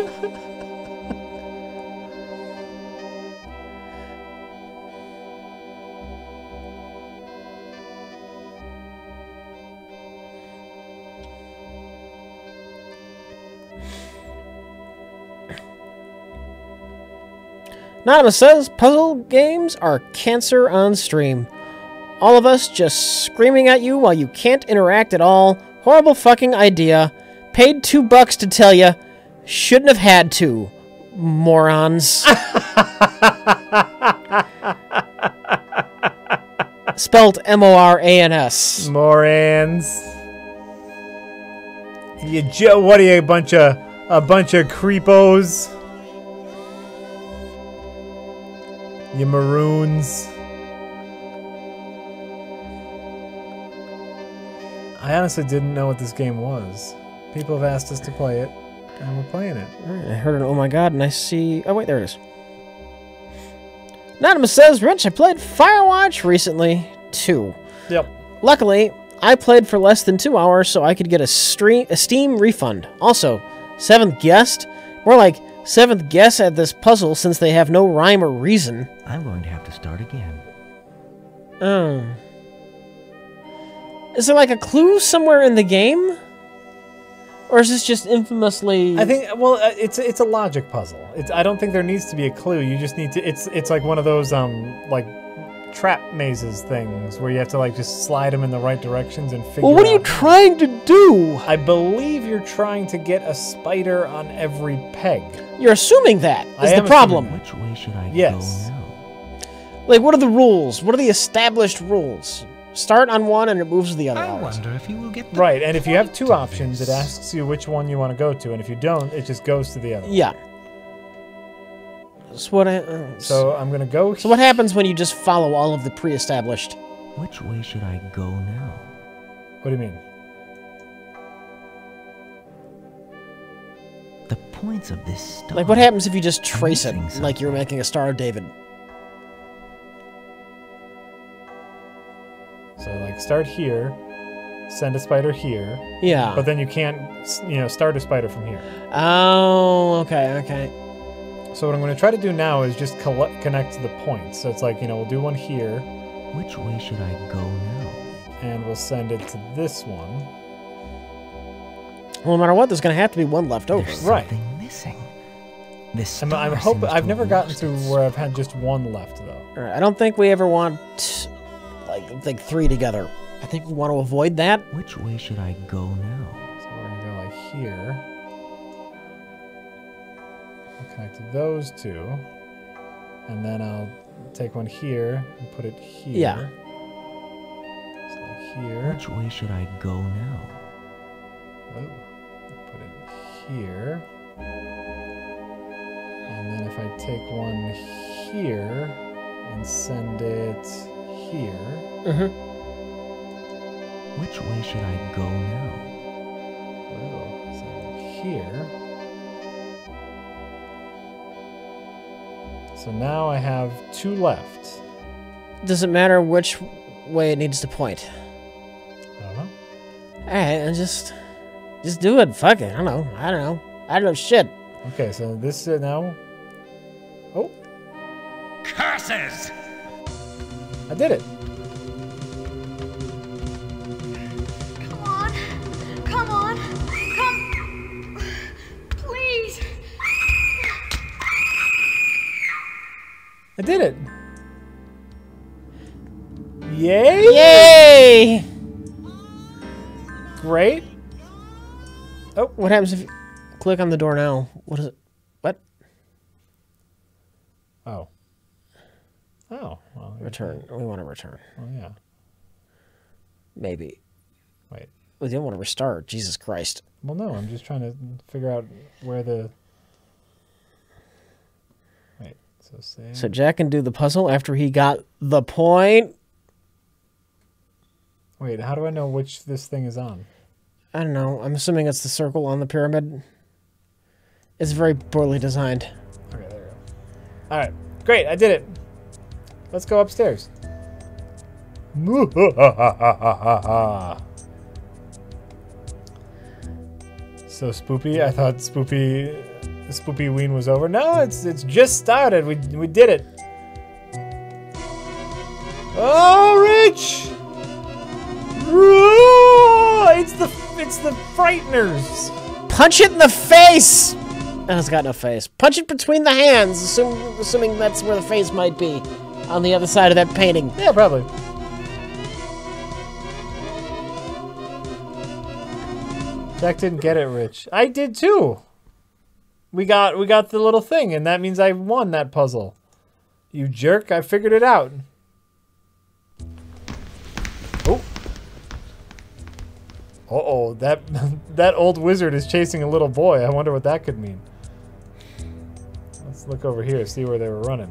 Anonymous says, puzzle games are cancer on stream. All of us just screaming at you while you can't interact at all. Horrible fucking idea. Paid two bucks to tell you. Shouldn't have had to. Morons. Spelt M O R A N S. Morans. You Joe, what are you, a bunch of a bunch of creepos? You maroons. I honestly didn't know what this game was. People have asked us to play it, and we're playing it. I heard an oh my god, and I see... Oh, wait, there it is. Anonymous says, Rich, I played Firewatch recently, too. Yep. Luckily, I played for less than two hours, so I could get a, stream, a Steam refund. Also, seventh guest? More like seventh guess at this puzzle since they have no rhyme or reason. I'm going to have to start again. Oh. Is there like a clue somewhere in the game? Or is this just infamously... I think, well, uh, it's it's a logic puzzle. It's, I don't think there needs to be a clue. You just need to, it's it's like one of those, um, like, trap mazes things where you have to, like, just slide them in the right directions and figure out... Well, what are you trying to do? I believe you're trying to get a spider on every peg. You're assuming that I is the am problem. Which way should I Yes. go now? Like, what are the rules? What are the established rules? Start on one and it moves to the other. I always. wonder if you will get the Right, and if you have two point of options, it this. asks you which one you want to go to, and if you don't, it just goes to the other. Yeah. That's what I... Uh, So I'm going to go... So what happens when you just follow all of the pre-established? Which way should I go now? What do you mean? The points of this star. Like, what happens if you just trace it, missing like you're making a Star of David? So, like, start here, send a spider here. Yeah. But then you can't, you know, start a spider from here. Oh, okay, okay. So what I'm going to try to do now is just collect, connect the points. So it's like, you know, we'll do one here. Which way should I go now? And we'll send it to this one. Well, no matter what, there's going to have to be one left over. There's Right. something missing. This I'm, star I'm hope, seems I've to never have gotten lost to its- where I've had just one left, though. All right, I don't think we ever want, like, like three together. I think we want to avoid that. Which way should I go now? So we're going to go like here. We'll connect those two. And then I'll take one here and put it here. Yeah. So like here. Which way should I go now? Oh, put it here. And then if I take one here and send it here. Mm-hmm. Which way should I go now? Oh, send it here. So now I have two left. Does it matter which way it needs to point? I don't know. All right, and just, just do it. Fuck it. I don't know. I don't know. I don't know shit. Okay, so this is now. Oh, Curses! I did it. Come on. Come on. Come. I did it. Yay! Yay! Great. Oh, what happens if you click on the door now? What is it? What? Oh. Oh. Well, return. We want to return. Oh, yeah. Maybe. Wait. We don't want to restart. Jesus Christ. Well, no. I'm just trying to figure out where the... Wait. So, save. So Jack can do the puzzle after he got the point. Wait, how do I know which this thing is on? I don't know. I'm assuming it's the circle on the pyramid. It's very poorly designed. Okay, there we go. All right. Great. I did it. Let's go upstairs. So spoopy. I thought spoopy, spoopy ween was over. No, it's it's just started. We we did it. Oh, Rich! It's the it's the frighteners. Punch it in the face. And it's got no face. Punch it between the hands, assume, assuming that's where the face might be, on the other side of that painting. Yeah, probably. Jack didn't get it, Rich. I did too. We got we got the little thing, and that means I won that puzzle. You jerk! I figured it out. Oh. Uh oh, that that old wizard is chasing a little boy. I wonder what that could mean. Let's look over here, see where they were running.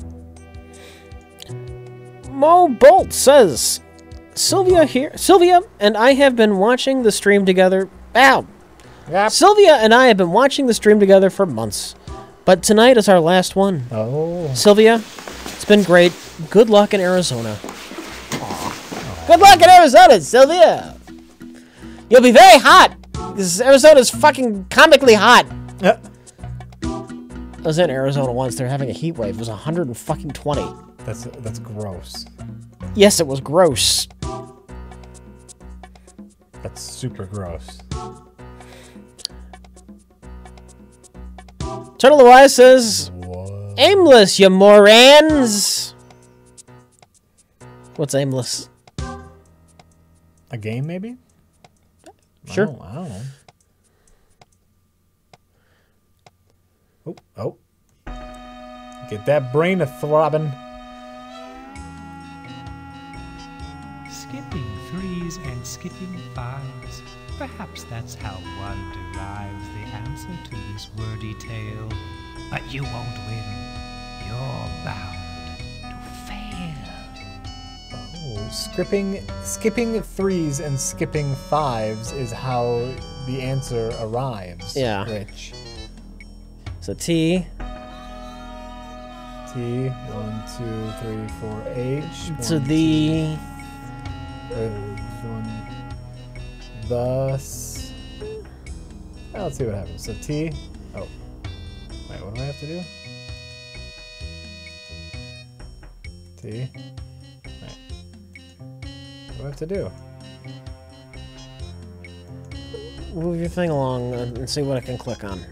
Mo Bolt says, Sylvia here. Sylvia and I have been watching the stream together. Ow. Yep. Sylvia and I have been watching the stream together for months, but tonight is our last one. Oh. Sylvia, it's been great. Good luck in Arizona. Aww. Good luck in Arizona, Sylvia. You'll be very hot. This Arizona's fucking comically hot. Yeah. I was in Arizona once. They're having a heat wave. It was one hundred fucking twenty. That's that's gross. Yes, it was gross. That's super gross. Turtle the Wise says, Whoa. Aimless, you morons. What's aimless? A game, maybe? Sure. I don't, I don't know. Oh, oh. Get that brain a-throbbing. Skipping threes and skipping fives. Perhaps that's how one derives the answer to this wordy tale. But you won't win. You're bound to fail. Oh, skipping, skipping threes and skipping fives is how the answer arrives. Yeah. Rich. So T. T. One, two, three, four. H. So one, the. Two, or one. Thus. Well, let's see what happens. So T. Oh. Wait, what do I have to do? T. Wait. What do I have to do? Move your thing along and see what I can click on.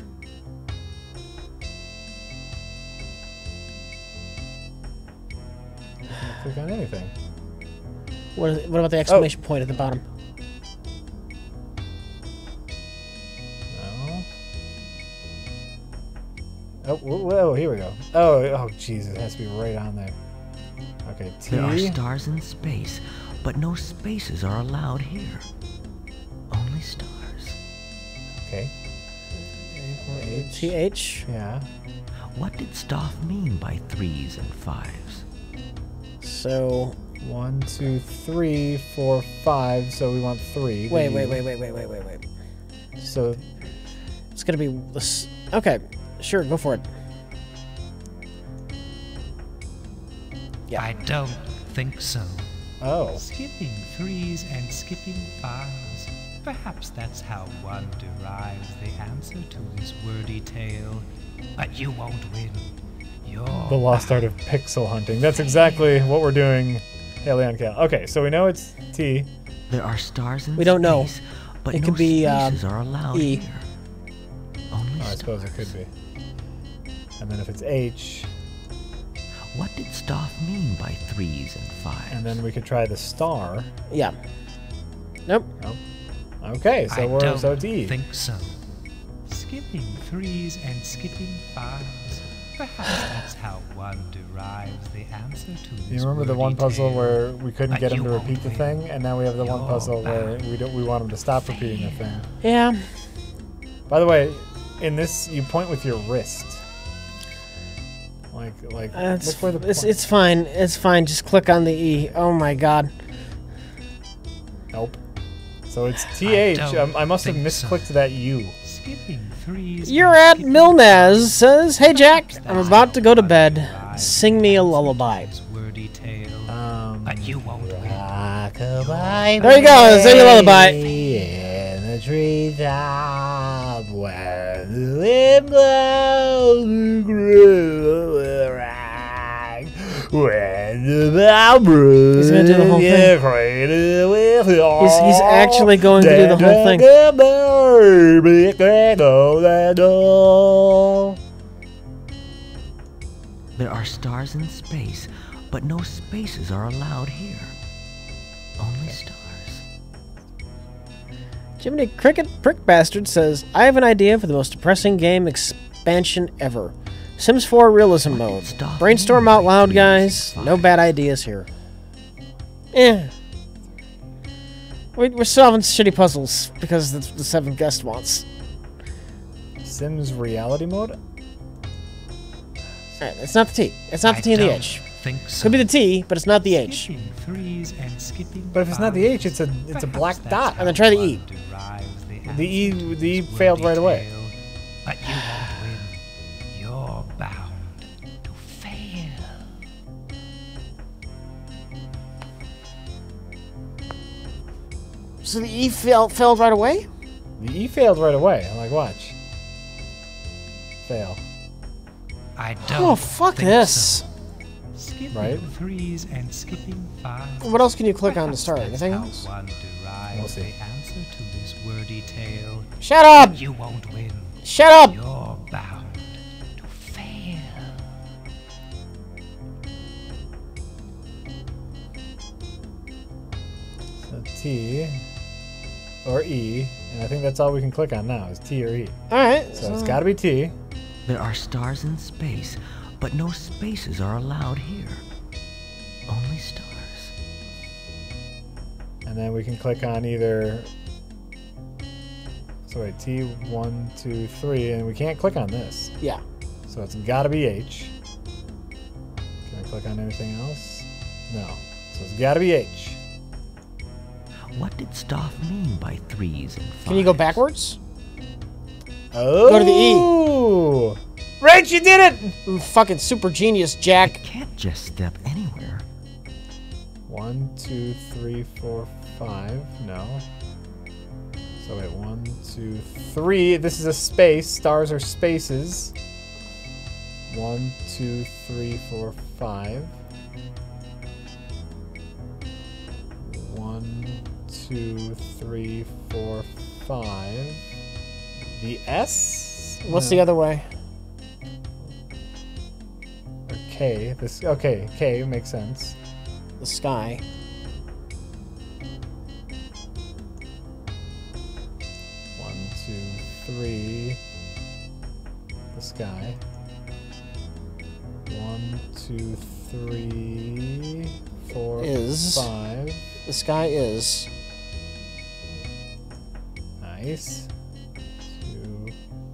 Click on anything. What, is, what about the exclamation oh. point at the bottom? No. Oh, whoa, whoa, here we go. Oh, oh, jeez, it has to be right on there. Okay, T. There are stars in space, but no spaces are allowed here. Only stars. Okay. H. T H. Yeah. What did Stoff mean by threes and fives? So one, two, three, four, five. So we want three. Wait, wait, wait, wait, wait, wait, wait, wait. So it's gonna be this. Okay, sure, go for it. Yeah. I don't think so. Oh. Skipping threes and skipping fives. Perhaps that's how one derives the answer to this wordy tale. But you won't win. You're the lost art of pixel hunting. That's exactly what we're doing. Haley on Cal. Okay, so we know it's T. There are stars in we don't know. Space, but it no could be spaces um, are allowed E. here. Only oh, I suppose it could be. And then if it's H. What did Stoff mean by threes and fives? And then we could try the star. Yeah. Nope. Nope. Okay, so I we're don't so it's E. think so. Skipping threes and skipping fives. Perhaps that's how one derives the answer to this You remember the wordy one puzzle tale. where we couldn't But get him you to won't repeat the win. thing, and now we have the one You're puzzle where bound we don't we want him to stop repeating the thing. Yeah. By the way, in this you point with your wrist. Like like Uh, it's, look where the it's, point- it's fine. It's fine. Just click on the E. Oh my god. Nope. So it's T H. I I, don't I must have think so. misclicked that U. Skipping threes. You're and at skipping Milnaz says, "Hey Jack, I'm That's about to go to how bed. one derives Sing me a lullaby." this wordy tale. Um, But you won't win. Rock-a-bye There you go, sing your lullaby. in the treetop when the wind blows the rag. When the bow He's gonna do the whole thing. He's, he's actually going to do the whole thing. There are stars in space, but no spaces are allowed here. Only stars. Jiminy Cricket Prick Bastard says, "I have an idea for the most depressing game expansion ever. Sims four Realism Mode. Brainstorm out loud, guys. No bad ideas here." Eh. We- We're solving shitty puzzles because that's what the seventh guest wants. Sims reality mode? Alright, it's not the T. It's not the I T and the don't H. think so. Could be the T, but it's not the H. Skipping threes and skipping But if it's not the H, fives. it's a it's a Perhaps black that's dot. And then try the how E. one derives the The E answer to the E this failed wordy right away. tale. But you won't win. You're bound to fail. So the E fail, failed right away? The E failed right away. I'm like, watch. Fail. I don't Oh, fuck think this. so. Skipping Right? threes and skipping fives. What else can you click on to Perhaps start? that's Anything how else? one derives We'll see. the answer to this wordy tale. Shut up! You won't win. Shut up! You're bound to fail. So T or E, and I think that's all we can click on now is T or E. Alright. So it's got to be T. There are stars in space, but no spaces are allowed here. Only stars. And then we can click on either. So wait, T one, two, three, and we can't click on this. Yeah. So it's got to be H. Can I click on anything else? No. So it's got to be H. What did Stoff mean by threes and fives? Can you go backwards? Oh. Go to the E. Rich, you did it! I'm fucking super genius, Jack. Can't just step anywhere. One, two, three, four, five. No. So wait, one, two, three. This is a space. Stars are spaces. One, two, three, four, five. One, two, three, four, five. The S? What's No. the other way? Or K. This okay, K makes sense. The sky. One, two, three. The sky. One, two, three, four, Is. five. The sky is. Nice. Two.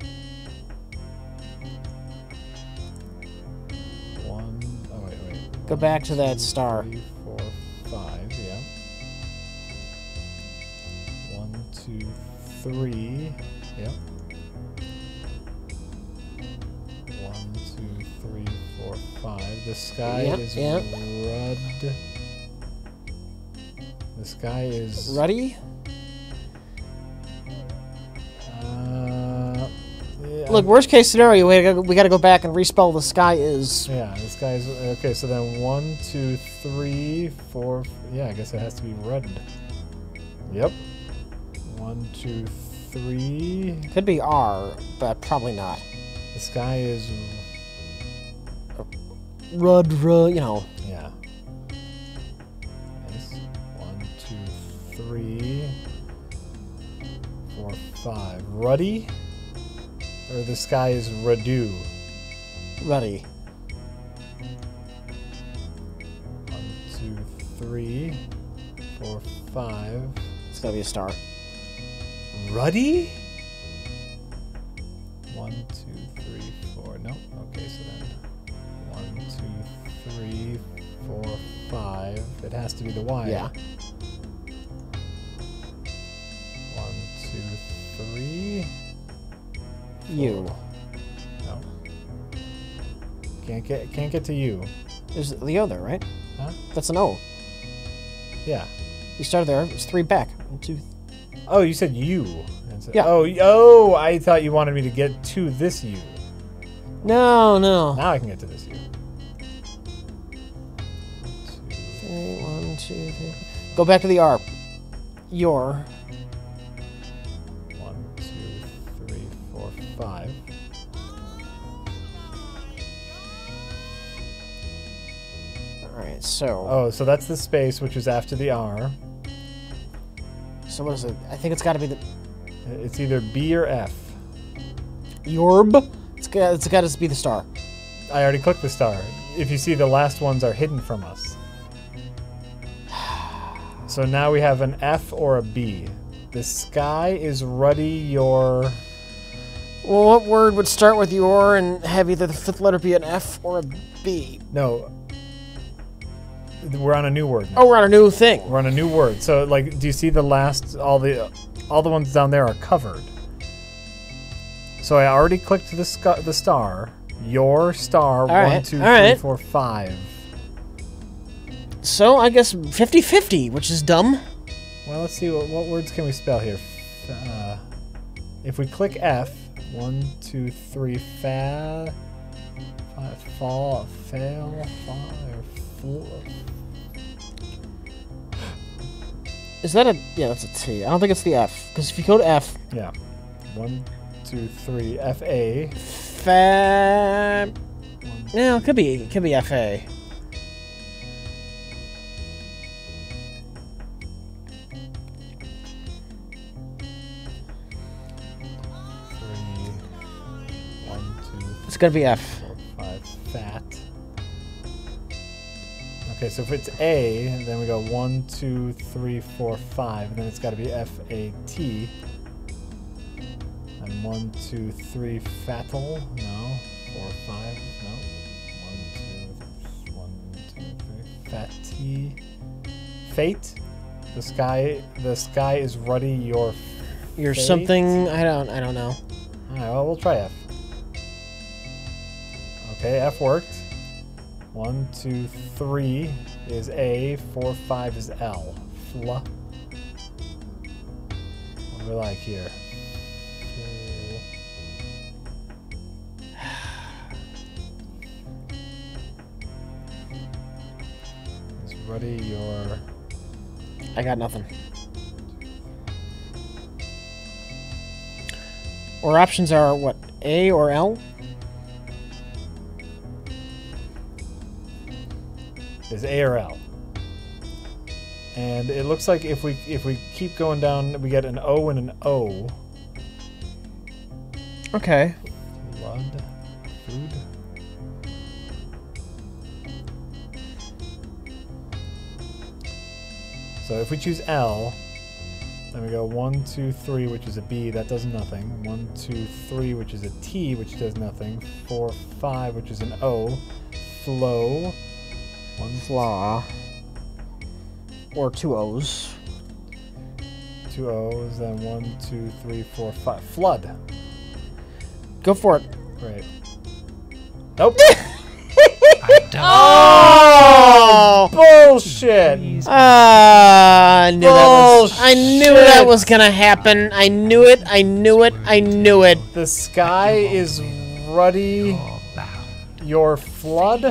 One. Oh wait, wait. Go One, back to that two, star. Three, four, five. Yeah. One, two, three. Yep. One, two, three, four, five. The sky Yep, is yep. red. The sky is Ready? Uh, yeah, Look, worst case scenario, we gotta, we gotta go back and respell the sky is. Yeah, this guy's okay. So then one, two, three, four. Yeah, I guess it has to be red. Yep. One, two, three. Could be R, but probably not. The sky is Rud, rud, you know. Yeah. Nice. One, two, three, four, five. Ruddy? Or the sky is Radu? Ruddy. One, two, three, four, five. It's gotta be a star. Ruddy? One, two, three, four. Nope. Okay, so then one, two, three, four, five. It has to be the Y. Yeah. One, two, three. You. No. Can't get can't get to you. There's the O there, right? Huh? That's an O. Yeah. You started there. It's three back. One, two. Oh, you said you. So, Yeah. Oh, oh! I thought you wanted me to get to this U. No, no. Now I can get to this U. Three, one, two, three. Go back to the R. Your. One, two, three, four, five. Alright, so. Oh, so that's the space which is after the R. So what is it? I think it's got to be the. It's either B or F. Yorb? It's got, it's got to be the star. I already clicked the star. If you see, the last ones are hidden from us. So now we have an F or a B. The sky is ruddy, your... Well, what word would start with your and have either the fifth letter be an F or a B? No. We're on a new word now. Oh, we're on a new thing. We're on a new word. So, like, do you see the last... All the all the ones down there are covered. So I already clicked the, sc the star. Your star. All one, right, two, all three, right. four, five. So I guess fifty fifty, which is dumb. Well, let's see. What, what words can we spell here? F uh, if we click F, one, two, three, fa, fa fall, fail, fall, or fl Is that a... Yeah, that's a T. I don't think it's the F. Because if you go to F... Yeah. One, two, three, F A. Fa... No, it could be, it could be F A. Three, one, two, It's gotta be F. four, five, fat. Okay, so if it's A, then we go one, two, three, four, five, and then it's got to be F A T. And one, two, three, fatal. No. Four, five. No. One, two, one, two, three. Fatty. Fate. The sky. The sky is ruddy. Your. You're fate? something... I don't, I don't know. All right. Well, we'll try F. Okay, F worked. One, two, three is A. Four, five is L. Fla. What do we like here? Is ruddy your... I got nothing. Or options are, what, A or L? Is A or L. And it looks like if we if we keep going down, we get an O and an O. Okay. Blood. Food. So if we choose L, then we go one, two, three, which is a B, that does nothing. One, two, three, which is a T, which does nothing. Four, five, which is an O. Flow. One Flaw. Or two O's. Two O's, then one, two, three, four, five. Flood. Go for it. Great. Nope. Oh! Bullshit! Ah, I knew that was. I knew Bullshit. that was gonna happen. I knew it. I knew it. I knew it. The sky is ruddy. Your flood?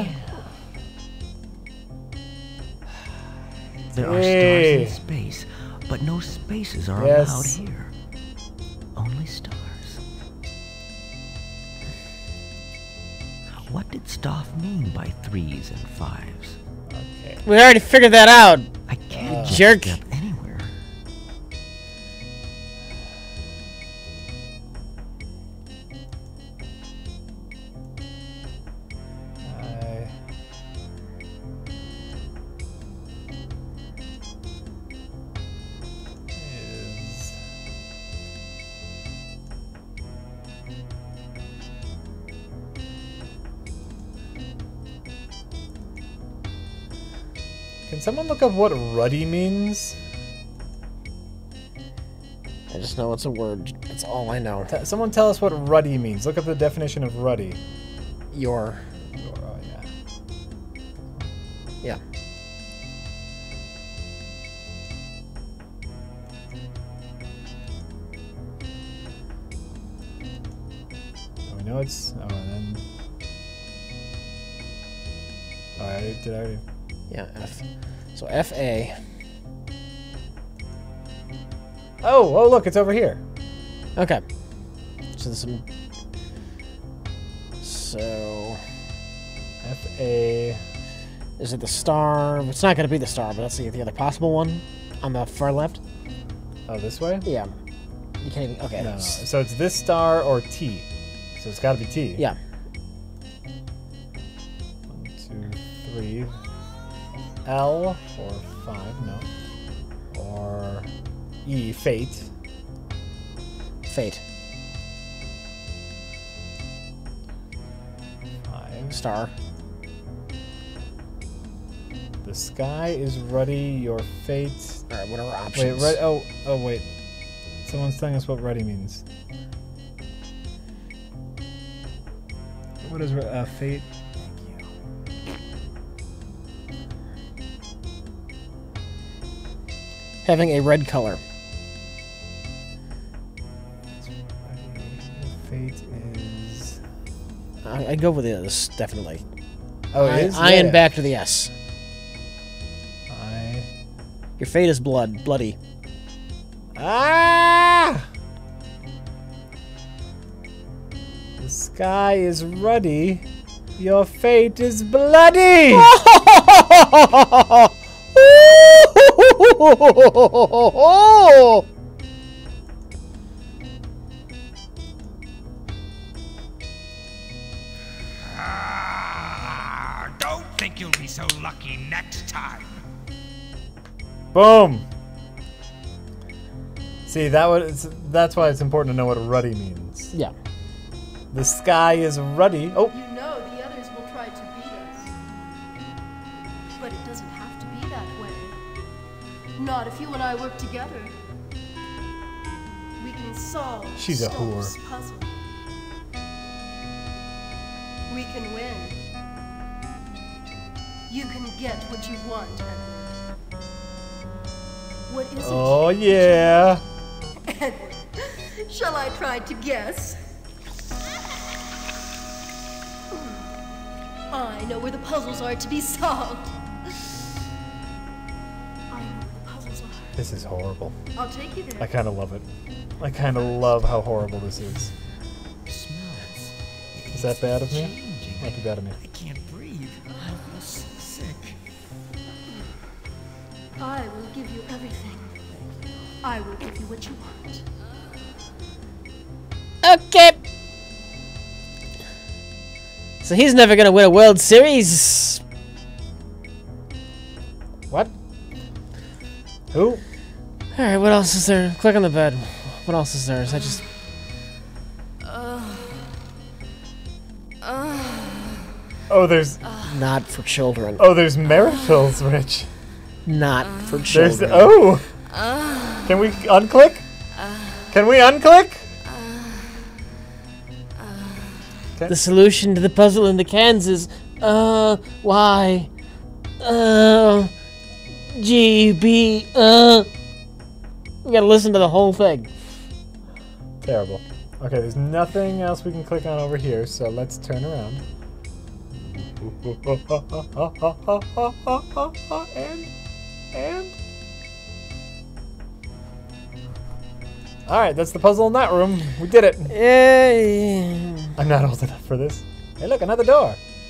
There are Hey. stars in space, but no spaces are Yes. allowed here. Only stars. What What did Stoff mean by threes and fives? Okay. We already figured that out. I can't Uh, just jerk. step anywhere. I... Is... Can someone look up what ruddy means? I just know it's a word. That's all I know. T- someone tell us what ruddy means. Look up the definition of ruddy. Your. Your, oh yeah. Yeah. Oh, we know it's. Oh, and then. Oh, I already, did I already? Yeah, F. So F A. Oh, oh, look, it's over here. Okay. So there's some. So. F A. Is it the star? It's not going to be the star, but that's the, the other possible one on the far left. Oh, this way? Yeah. You can't even. Okay. No, no. So it's this star or T. So it's got to be T. Yeah. One, two, three. L or five, no. Or E, fate. Fate. Five. Star. The sky is ruddy, your fate. Alright, what are our options? Wait, red, oh, oh, wait. Someone's telling us what ruddy means. What is uh, fate? Having a red color. Fate is. I, I'd go with the S, definitely. Oh, it I, is? I Yeah. and back to the S. I. Your fate is blood. Bloody. Ah! The sky is ruddy. Your fate is bloody! Ah, don't think you'll be so lucky next time. Boom! See, that was, that's why it's important to know what ruddy means. Yeah. The sky is ruddy. Oh! You know the others will try to beat us. But it doesn't have to be that way. Not if you and I work together. We can solve She's a whore. Stoff's puzzle. We can win. You can get what you want, Edward. What is it? Oh, yeah. Edward, shall I try to guess? I know where the puzzles are to be solved. I know where the puzzles are. This is horrible. I'll take you there. I kind of love it. I kind of love how horrible this is. Smells. Is that bad of me? Changing. Might be bad of me. I can't breathe. I feel sick. I will give you everything. I will give you what you want. Okay. So he's never gonna win a World Series. What? Who? Alright, what else is there? Click on the bed. What else is there? Is that just... Oh, there's... Not for children. Oh, there's merit pills, Rich. Not for There's... children. Oh! Can we unclick? Can we unclick? The solution to the puzzle in the cans is, uh, Y, uh, G, B, uh. We gotta listen to the whole thing. Terrible. Okay, there's nothing else we can click on over here, so let's turn around. And, and. Alright, that's the puzzle in that room. We did it. Yay. I'm not old enough for this. Hey, look, another door.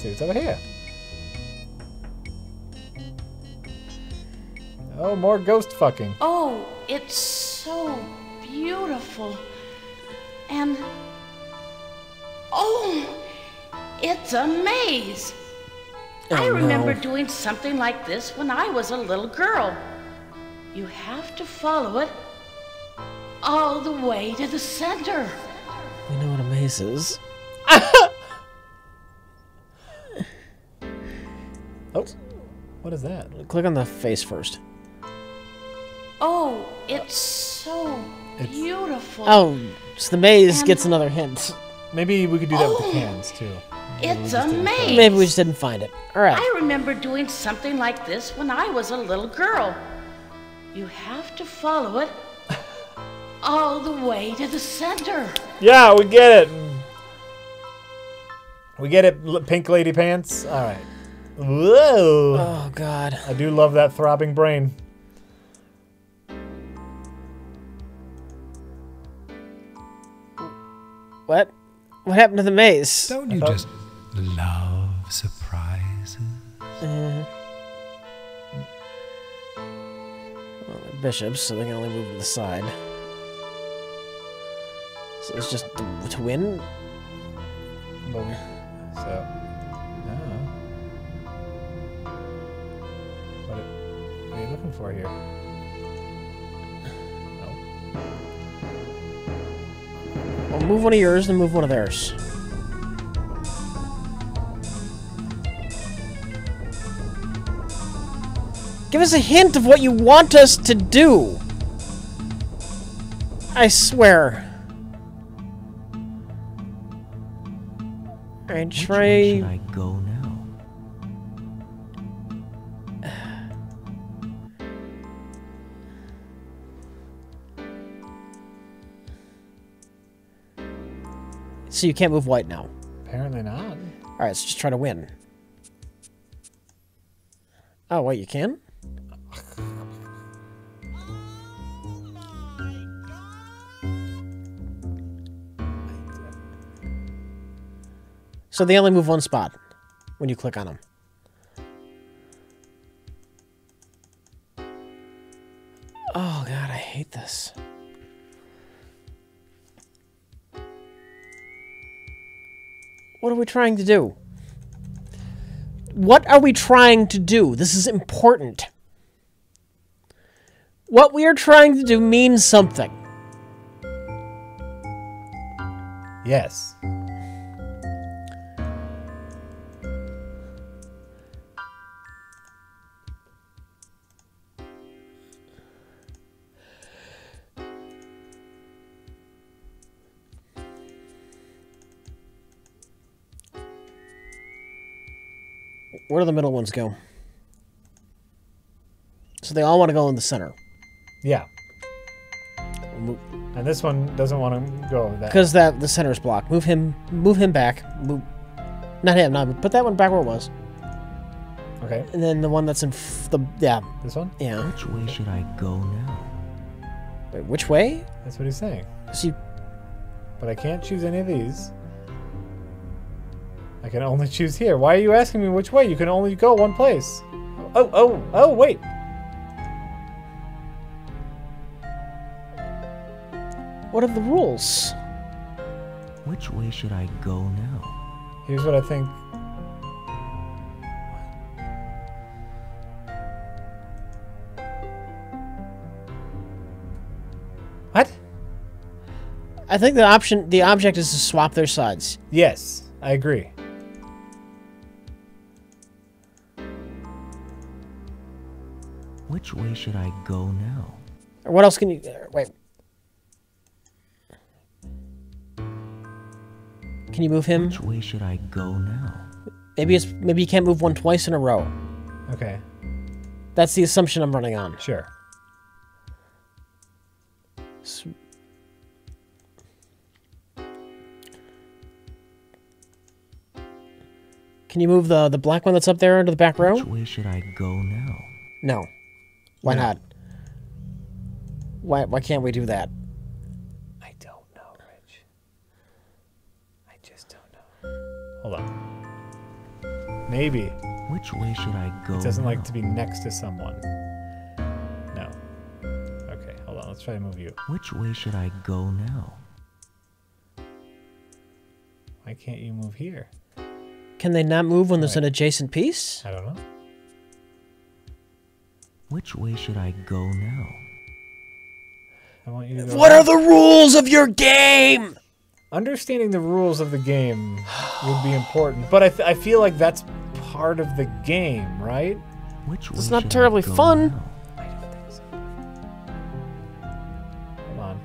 see what's over here. Oh, more ghost fucking. Oh, it's so beautiful. And... oh, it's a maze. Oh, I remember no. doing something like this when I was a little girl. You have to follow it all the way to the center. We know what a maze is. Oh, what is that? Click on the face first. Oh, it's so beautiful. Oh, so the maze And- gets another hint. Maybe we could do that with the Oh, cans too. It's a maze. Maybe we just didn't find it. All right. I remember doing something like this when I was a little girl. You have to follow it all the way to the center. Yeah, we get it. We get it, l- pink lady pants. All right. Whoa. Oh God. I do love that throbbing brain. What? What happened to the maze? Don't you just love surprises? Uh, well, they're bishops, so they can only move to the side. So it's just to, to win? Boom. So. Oh. What, are, what are you looking for here? Well, move one of yours, then move one of theirs. Give us a hint of what you want us to do. I swear. Alright, Which try... way should I go now? So you can't move white now. Apparently not. Alright, so just try to win. Oh, wait, you can? So they only move one spot when you click on them. Oh, God, I hate this. What are we trying to do? What are we trying to do? This is important. What we are trying to do means something. Yes. Where do the middle ones go? So they all want to go in the center. Yeah. And this one doesn't want to go that. Because that the center is blocked. Move him. Move him back. Move. Not him. Not. Put that one back where it was. Okay. And then the one that's in f the yeah. This one. Yeah. Which way should I go now? Wait, which way? That's what he's saying. So you, But I can't choose any of these. I can only choose here. Why are you asking me which way? You can only go one place. Oh, oh, oh, wait. what are the rules? Which way should I go now? Here's what I think. What? I think the option, the object is to swap their sides. Yes, I agree. Which way should I go now? Or what else can you? uh, Wait. Can you move him? Which way should I go now? Maybe it's maybe you can't move one twice in a row. Okay. That's the assumption I'm running on. Sure. So, can you move the the black one that's up there into the back row? Which way should I go now? No. Why No. not? Why why can't we do that? I don't know, Rich. I just don't know. Hold on. Maybe. Which way should I go It doesn't now? like to be next to someone. No. Okay, hold on. Let's try to move you. Which way should I go now? Why can't you move here? Can they not move when there's Right. an adjacent piece? I don't know. Which way should I go now? I want you to go What are the rules of your game? Understanding the rules of the game would be important, but I, th I feel like that's part of the game, right? Which way It's not should terribly I go fun. now? I don't think so. Hold on.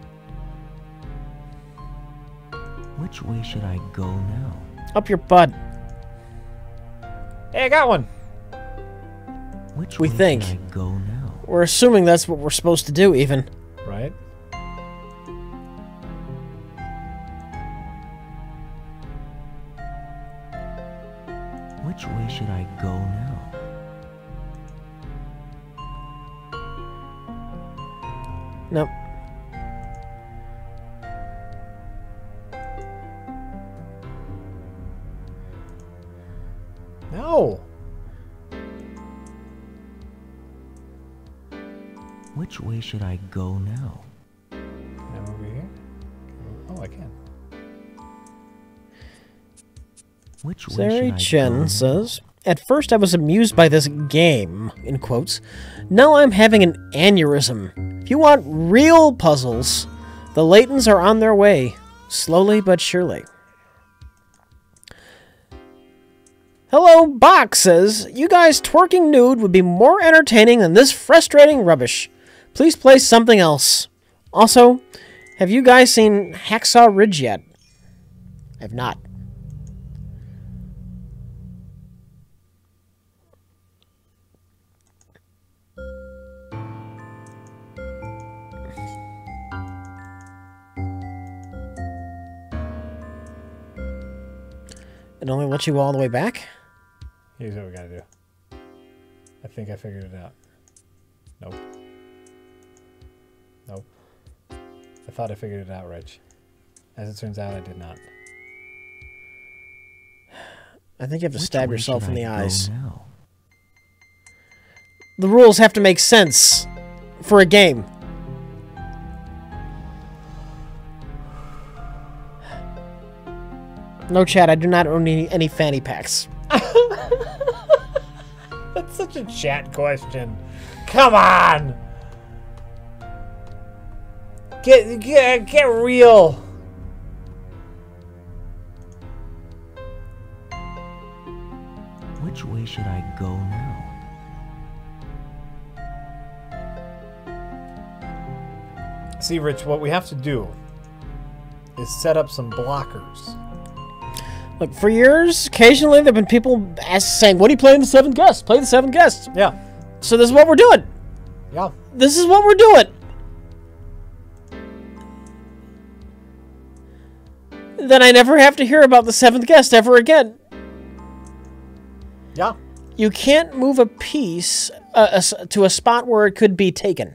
Which way should I go now? Up your butt. Hey, I got one. Which We way think. should I go now? We're assuming that's what we're supposed to do, even. Right? Which way should I go now? Nope. No. Which way should I go now? Can I move you here? Oh, I can. Which way Sari should I go Chen now? says, at first I was amused by this game, in quotes. Now I'm having an aneurysm. If you want real puzzles, the Laytons are on their way, slowly but surely. Hello, Box says, you guys twerking nude would be more entertaining than this frustrating rubbish. Please play something else. Also, have you guys seen Hacksaw Ridge yet? I've not. It only lets you go all the way back? Here's what we gotta do. I think I figured it out. Nope. Nope. I thought I figured it out, Rich. As it turns out, I did not. I think you have to Which stab way yourself should in the I go eyes. now? The rules have to make sense for a game. No, Chad, I do not own any, any fanny packs. That's such a chat question. Come on! Get, get, get real! Which way should I go now? See, Rich, what we have to do is set up some blockers. Look, for years, occasionally there have been people ask, saying, what are you playing the seventh guest? Play the seventh guest. Yeah. So this is what we're doing. Yeah. This is what we're doing. Then I never have to hear about the seventh guest ever again. Yeah. You can't move a piece uh, a s- to a spot where it could be taken.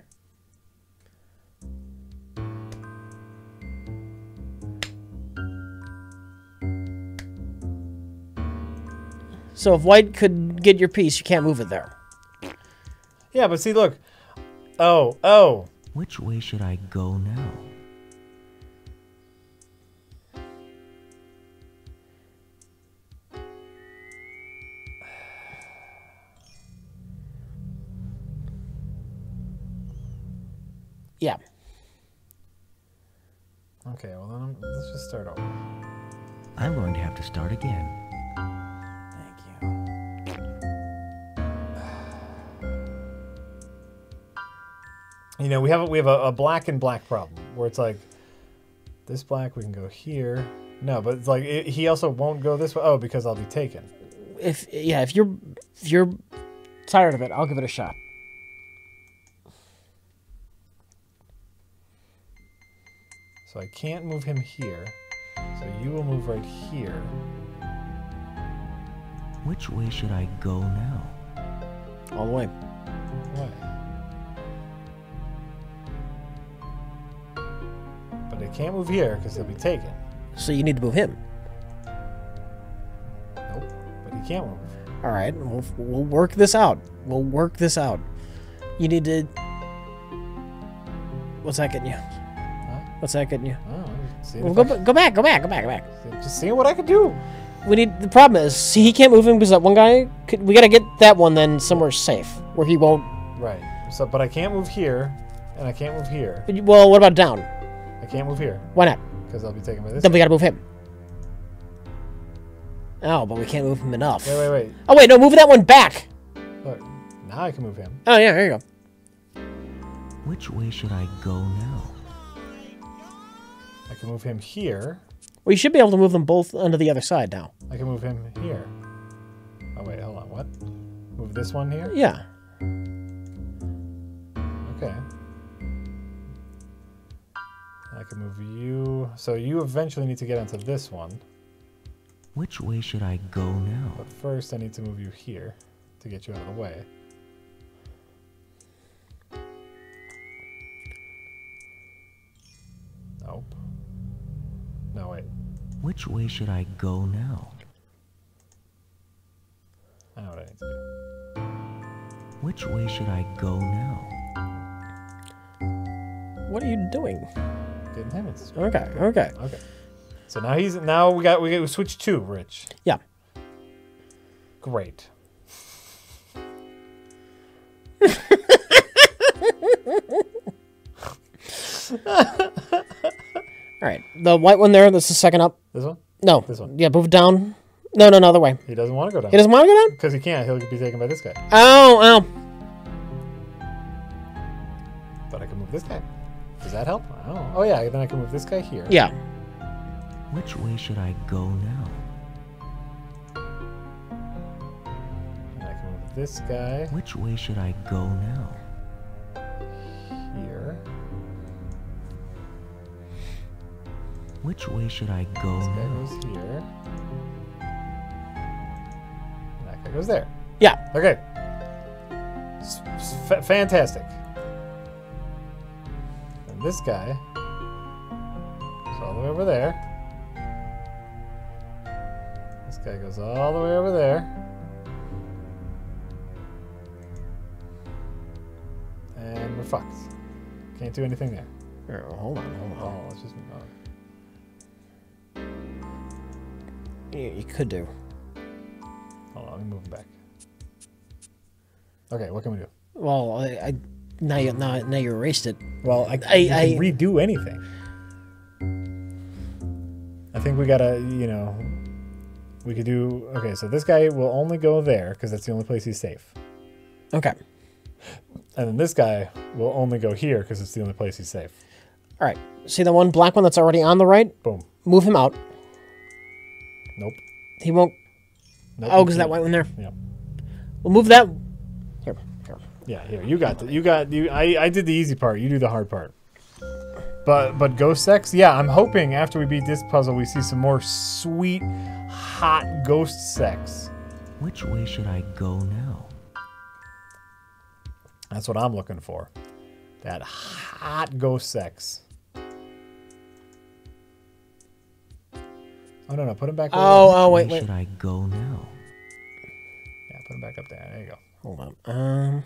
So if white could get your piece, you can't move it there. Yeah, but see, look. Oh, oh. Which way should I go now? Yeah. Okay, well then I'm, let's just start over. I'm going to have to start again. You know, we have a, we have a, a black and black problem where it's like this black we can go here. No, but it's like it, he also won't go this way. Oh, because I'll be taken. If yeah, if you're if you're tired of it, I'll give it a shot. So I can't move him here. So you will move right here. Which way should I go now? All the way. Why? But I can't move here because he'll be taken. So you need to move him. Nope. But he can't move. All All right, we'll we'll work this out. We'll work this out. You need to. What's that getting you? Huh? What's that getting you? Oh, see Well, go, ba- go back, go back, go back, go back. Just seeing what I could do. We need. The problem is, see, he can't move him because that one guy. Could, we gotta get that one then somewhere safe where he won't. Right. So, but I can't move here, and I can't move here. But, you- well, what about down? I can't move here. Why not? Because I'll be taken by this. Then we gotta move him. Oh, but we can't move him enough. Wait, wait, wait. Oh wait, no, move that one back. Look, now I can move him. Oh yeah, there you go. Which way should I go now? I can move him here. Well, you should be able to move them both onto the other side now. I can move him here. Oh wait, hold on. What? Move this one here? Yeah. Okay. I can move you. So you eventually need to get onto this one. Which way should I go now? But first, I need to move you here to get you out of the way. Nope. No, wait. Which way should I go now? I know what I need to do. Which way should I go now? What are you doing? Getting him. It's Okay, okay. Okay. So now he's now we got we got we switch two, Rich. Yeah. Great. All right, the white one there. That's the second up. This one? No. This one. Yeah, move it down. No, no, no, other way. He doesn't want to go down. He doesn't want to go down? Because he can't. He'll be taken by this guy. Oh, oh. But I can move this guy. Does that help? Oh, oh yeah. Then I can move this guy here. Yeah. Which way should I go now? And I can move this guy Which way should I go now? here. Which way should I go This guy now? goes here. And that guy goes there. Yeah. Okay. S- s- fa- fantastic. And this guy goes all the way over there. This guy goes all the way over there. And we're fucked. Can't do anything there. Here, hold on, hold on. Oh, let's just move on. You, you could do. Hold on, let me move him back. Okay, what can we do? Well, I, I now you now, now you erased it. Well, I, I, you I can redo anything. I think we gotta, you know, we could do. Okay, so this guy will only go there because that's the only place he's safe. Okay. And then this guy will only go here because it's the only place he's safe. All right. See the one black one that's already on the right? Boom. Move him out. Nope. He won't. Nope, oh, you because that can't. white one there. Yeah. We'll move that. Here. Here. Yeah, here. You got the, you got you I, I did the easy part. You do the hard part. But but ghost sex? Yeah, I'm hoping after we beat this puzzle we see some more sweet, hot ghost sex. Which way should I go now? That's what I'm looking for. That hot ghost sex. Oh, no, no. Put him back. Oh, over oh, wait, Where wait. should I go now? Yeah, put him back up there. There you go. Hold on. Um.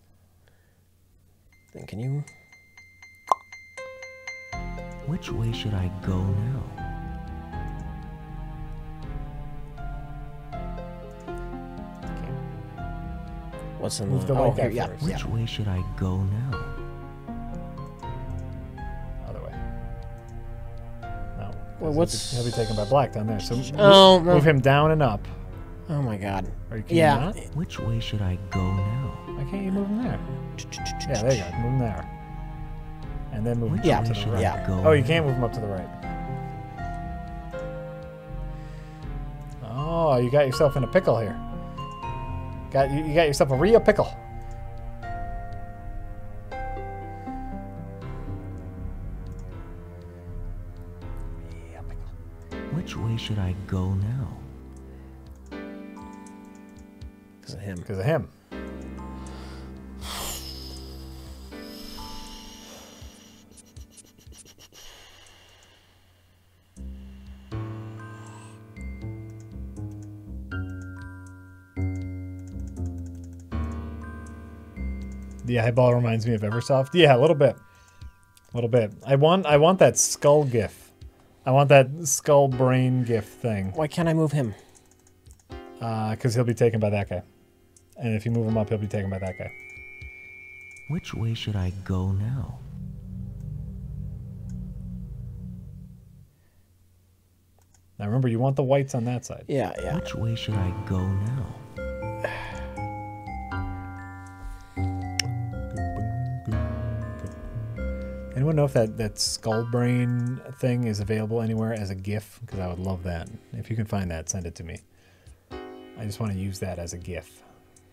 Then can you? Which way should I go now? What's in Move the? the Oh, white guy here, yeah, first. yeah. Which way should I go now? Other way. No. 'cause Well, he'll what's- be- He'll be taken by black down there. So move, Oh, no. move him down and up. Oh my God. Or you can Yeah. not? Which way should I go now? Why can't you move him there? Yeah, there you go. Move him there. And then move him Which Yeah, up to way the should right. I go Oh, you now? can't move him up to the right. Oh, you got yourself in a pickle here. Got you, you got yourself a real pickle. Real pickle. Which way should I go now? Because of him. Because of him. The eyeball reminds me of Eversoft. Yeah, a little bit. A little bit. I want I want that skull gif. I want that skull brain gif thing. Why can't I move him? Uh, because he'll be taken by that guy. And if you move him up, he'll be taken by that guy. Which way should I go now? Now remember, you want the whites on that side. Yeah, yeah. Which way should I go now? Anyone know if that, that skull brain thing is available anywhere as a GIF? Because I would love that. If you can find that, send it to me. I just want to use that as a GIF.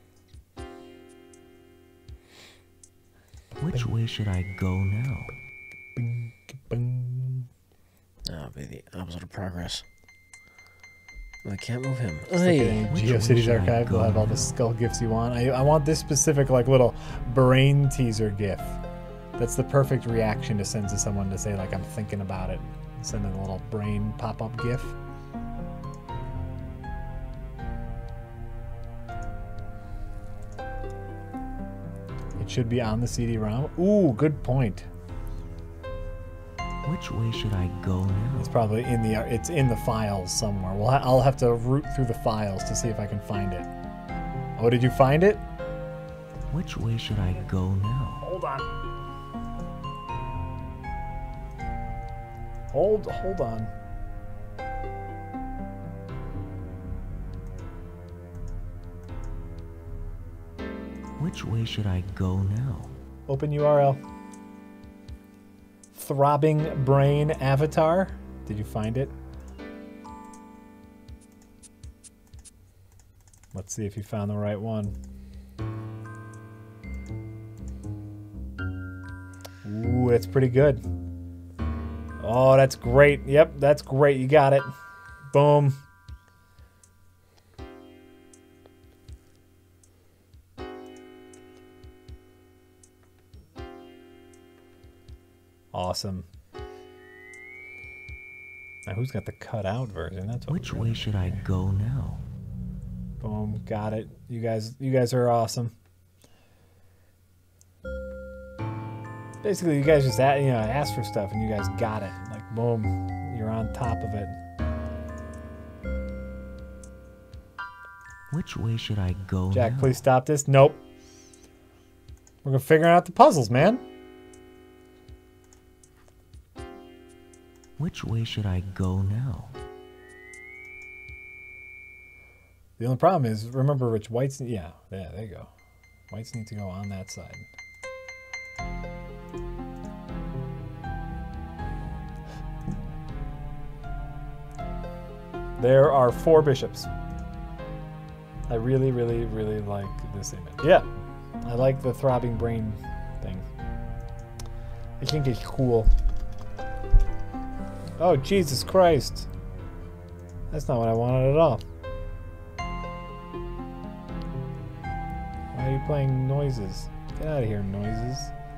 Which way should I go now? That'll be the opposite of progress. I can't move him. Just look at GeoCities archive. We'll have all the skull GIFs you want. I, I want this specific like little brain teaser GIF. That's the perfect reaction to send to someone to say like I'm thinking about it. Send them a little brain pop-up GIF. It should be on the C D ROM. Ooh, good point. Which way should I go now? It's probably in the it's in the files somewhere. Well, I'll have to root through the files to see if I can find it. Oh, did you find it? Which way should I go now? Hold on. Hold, hold on. Which way should I go now? Open U R L. Throbbing Brain Avatar. Did you find it? Let's see if you found the right one. Ooh, that's pretty good. Oh, that's great. Yep, that's great. You got it. Boom. Awesome. Now, who's got the cut out version? That's what Which way should I go now? Boom, got it. You guys, you guys are awesome. Basically, you guys just ask, you know, asked for stuff, and you guys got it. Like, boom, you're on top of it. Which way should I go Jack, now? please stop this. Nope. We're gonna figure out the puzzles, man. Which way should I go now? The only problem is, remember, Rich, whites. Yeah, yeah, there you go. Whites need to go on that side. There are four bishops. I really, really, really like this image. Yeah, I like the throbbing brain thing. I think it's cool. Oh, Jesus Christ. That's not what I wanted at all. Why are you playing noises? Get out of here, noises.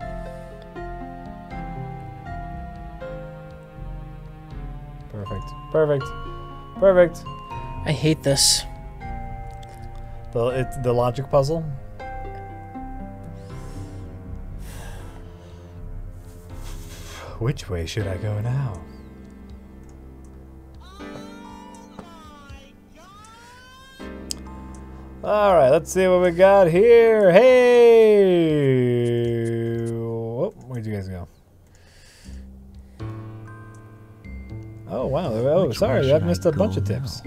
Perfect. Perfect. Perfect. I hate this. The it's the logic puzzle. Which way should I go now? All right, let's see what we got here. Hey, oh, where'd you guys go? Oh wow! Oh, Which sorry, way I've should missed I a bunch go of tips.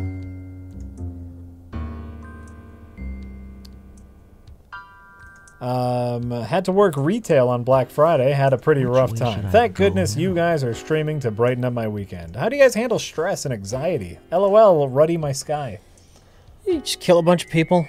Um, had to work retail on Black Friday. Had a pretty Which rough way time. should I Thank go goodness you guys are streaming to brighten up my weekend. How do you guys handle stress and anxiety? LOL, ruddy my sky. You just kill a bunch of people.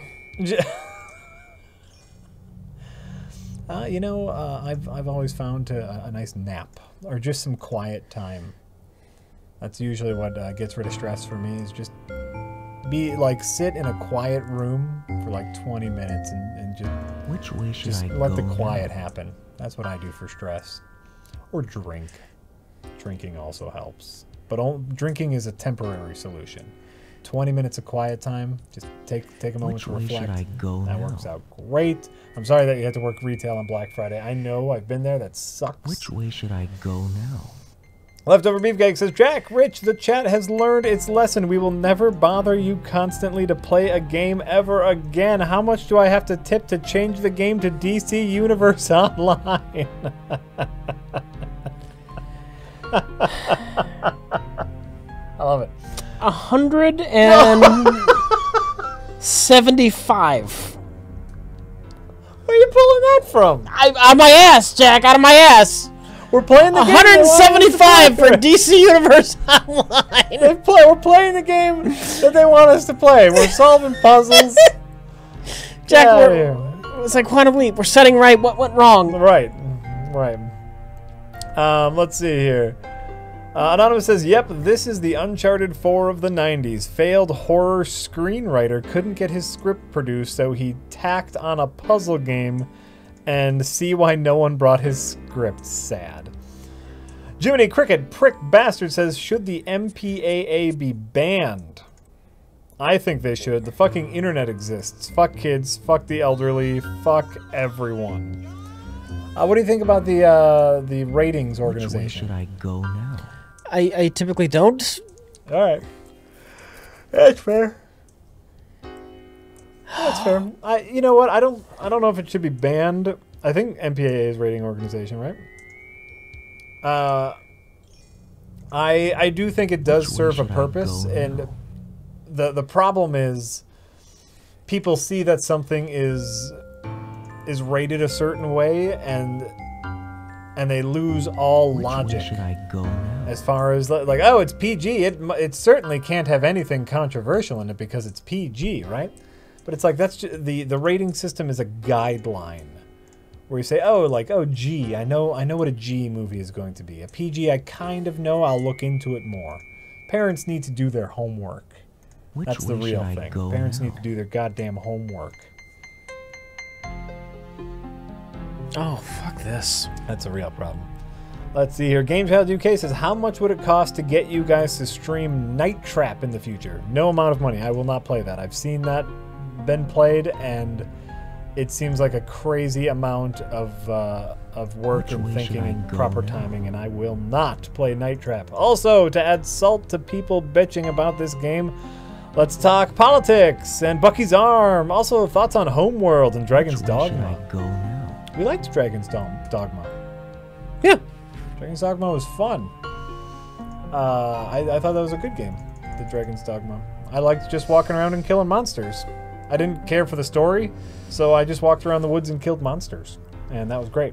uh, you know, uh, I've I've always found a, a nice nap or just some quiet time. That's usually what uh, gets rid of stress for me. Is just be like sit in a quiet room for like twenty minutes and, and just Which way should just I let go the quiet now? happen. That's what I do for stress. Or drink. Drinking also helps, but all, drinking is a temporary solution. twenty minutes of quiet time. Just take take a moment Which to way reflect. should I go that now? works out great. I'm sorry that you had to work retail on Black Friday. I know, I've been there. That sucks. Which way should I go now? Leftover Beefcake says, Jack, Rich, the chat has learned its lesson. We will never bother you constantly to play a game ever again. How much do I have to tip to change the game to D C Universe Online? I love it. A hundred and seventy-five. Where are you pulling that from? I, on my ass, Jack, out of my ass. We're playing the game. one hundred seventy-five for for D C Universe Online. They play, we're playing the game that they want us to play. We're solving puzzles. Jack, Get we're, out it's like Quantum Leap. We're setting right what went wrong. Right, right. Um, let's see here. Uh, Anonymous says, yep, this is the Uncharted four of the nineties. Failed horror screenwriter couldn't get his script produced, so he tacked on a puzzle game and see why no one brought his script. Sad. Jiminy Cricket Prick Bastard says, should the M P A A be banned? I think they should. The fucking internet exists. Fuck kids. Fuck the elderly. Fuck everyone. Uh, what do you think about the uh, the ratings organization? Which way should I go now? I, I typically don't. All right, that's fair. That's fair. I, you know what? I don't. I don't know if it should be banned. I think M P A A is rating organization, right? Uh, I I do think it does serve a purpose, and the the problem is people see that something is is rated a certain way, and and they lose all Which logic. way should I go now? As far as li- like, oh, it's P G. It mu- it certainly can't have anything controversial in it because it's P G, right? But it's like that's ju- the the rating system is a guideline where you say, oh, like, oh, G. I know I know what a G movie is going to be. A P G, I kind of know. I'll look into it more. Parents need to do their homework. Which That's the way real should I thing. go Parents now? need to do their goddamn homework. Oh, fuck this. That's a real problem. Let's see here. GameChild U K says, how much would it cost to get you guys to stream Night Trap in the future? No amount of money. I will not play that. I've seen that been played, and it seems like a crazy amount of uh, of work Which and way thinking should I and go proper now? timing, and I will not play Night Trap. Also, to add salt to people bitching about this game, let's talk politics and Bucky's Arm. Also, thoughts on Homeworld and Dragon's Which way should Dogma. I go now? We liked Dragon's Dog- Dogma. Yeah. Dragon's Dogma was fun. Uh, I, I thought that was a good game, the Dragon's Dogma. I liked just walking around and killing monsters. I didn't care for the story, so I just walked around the woods and killed monsters. And that was great.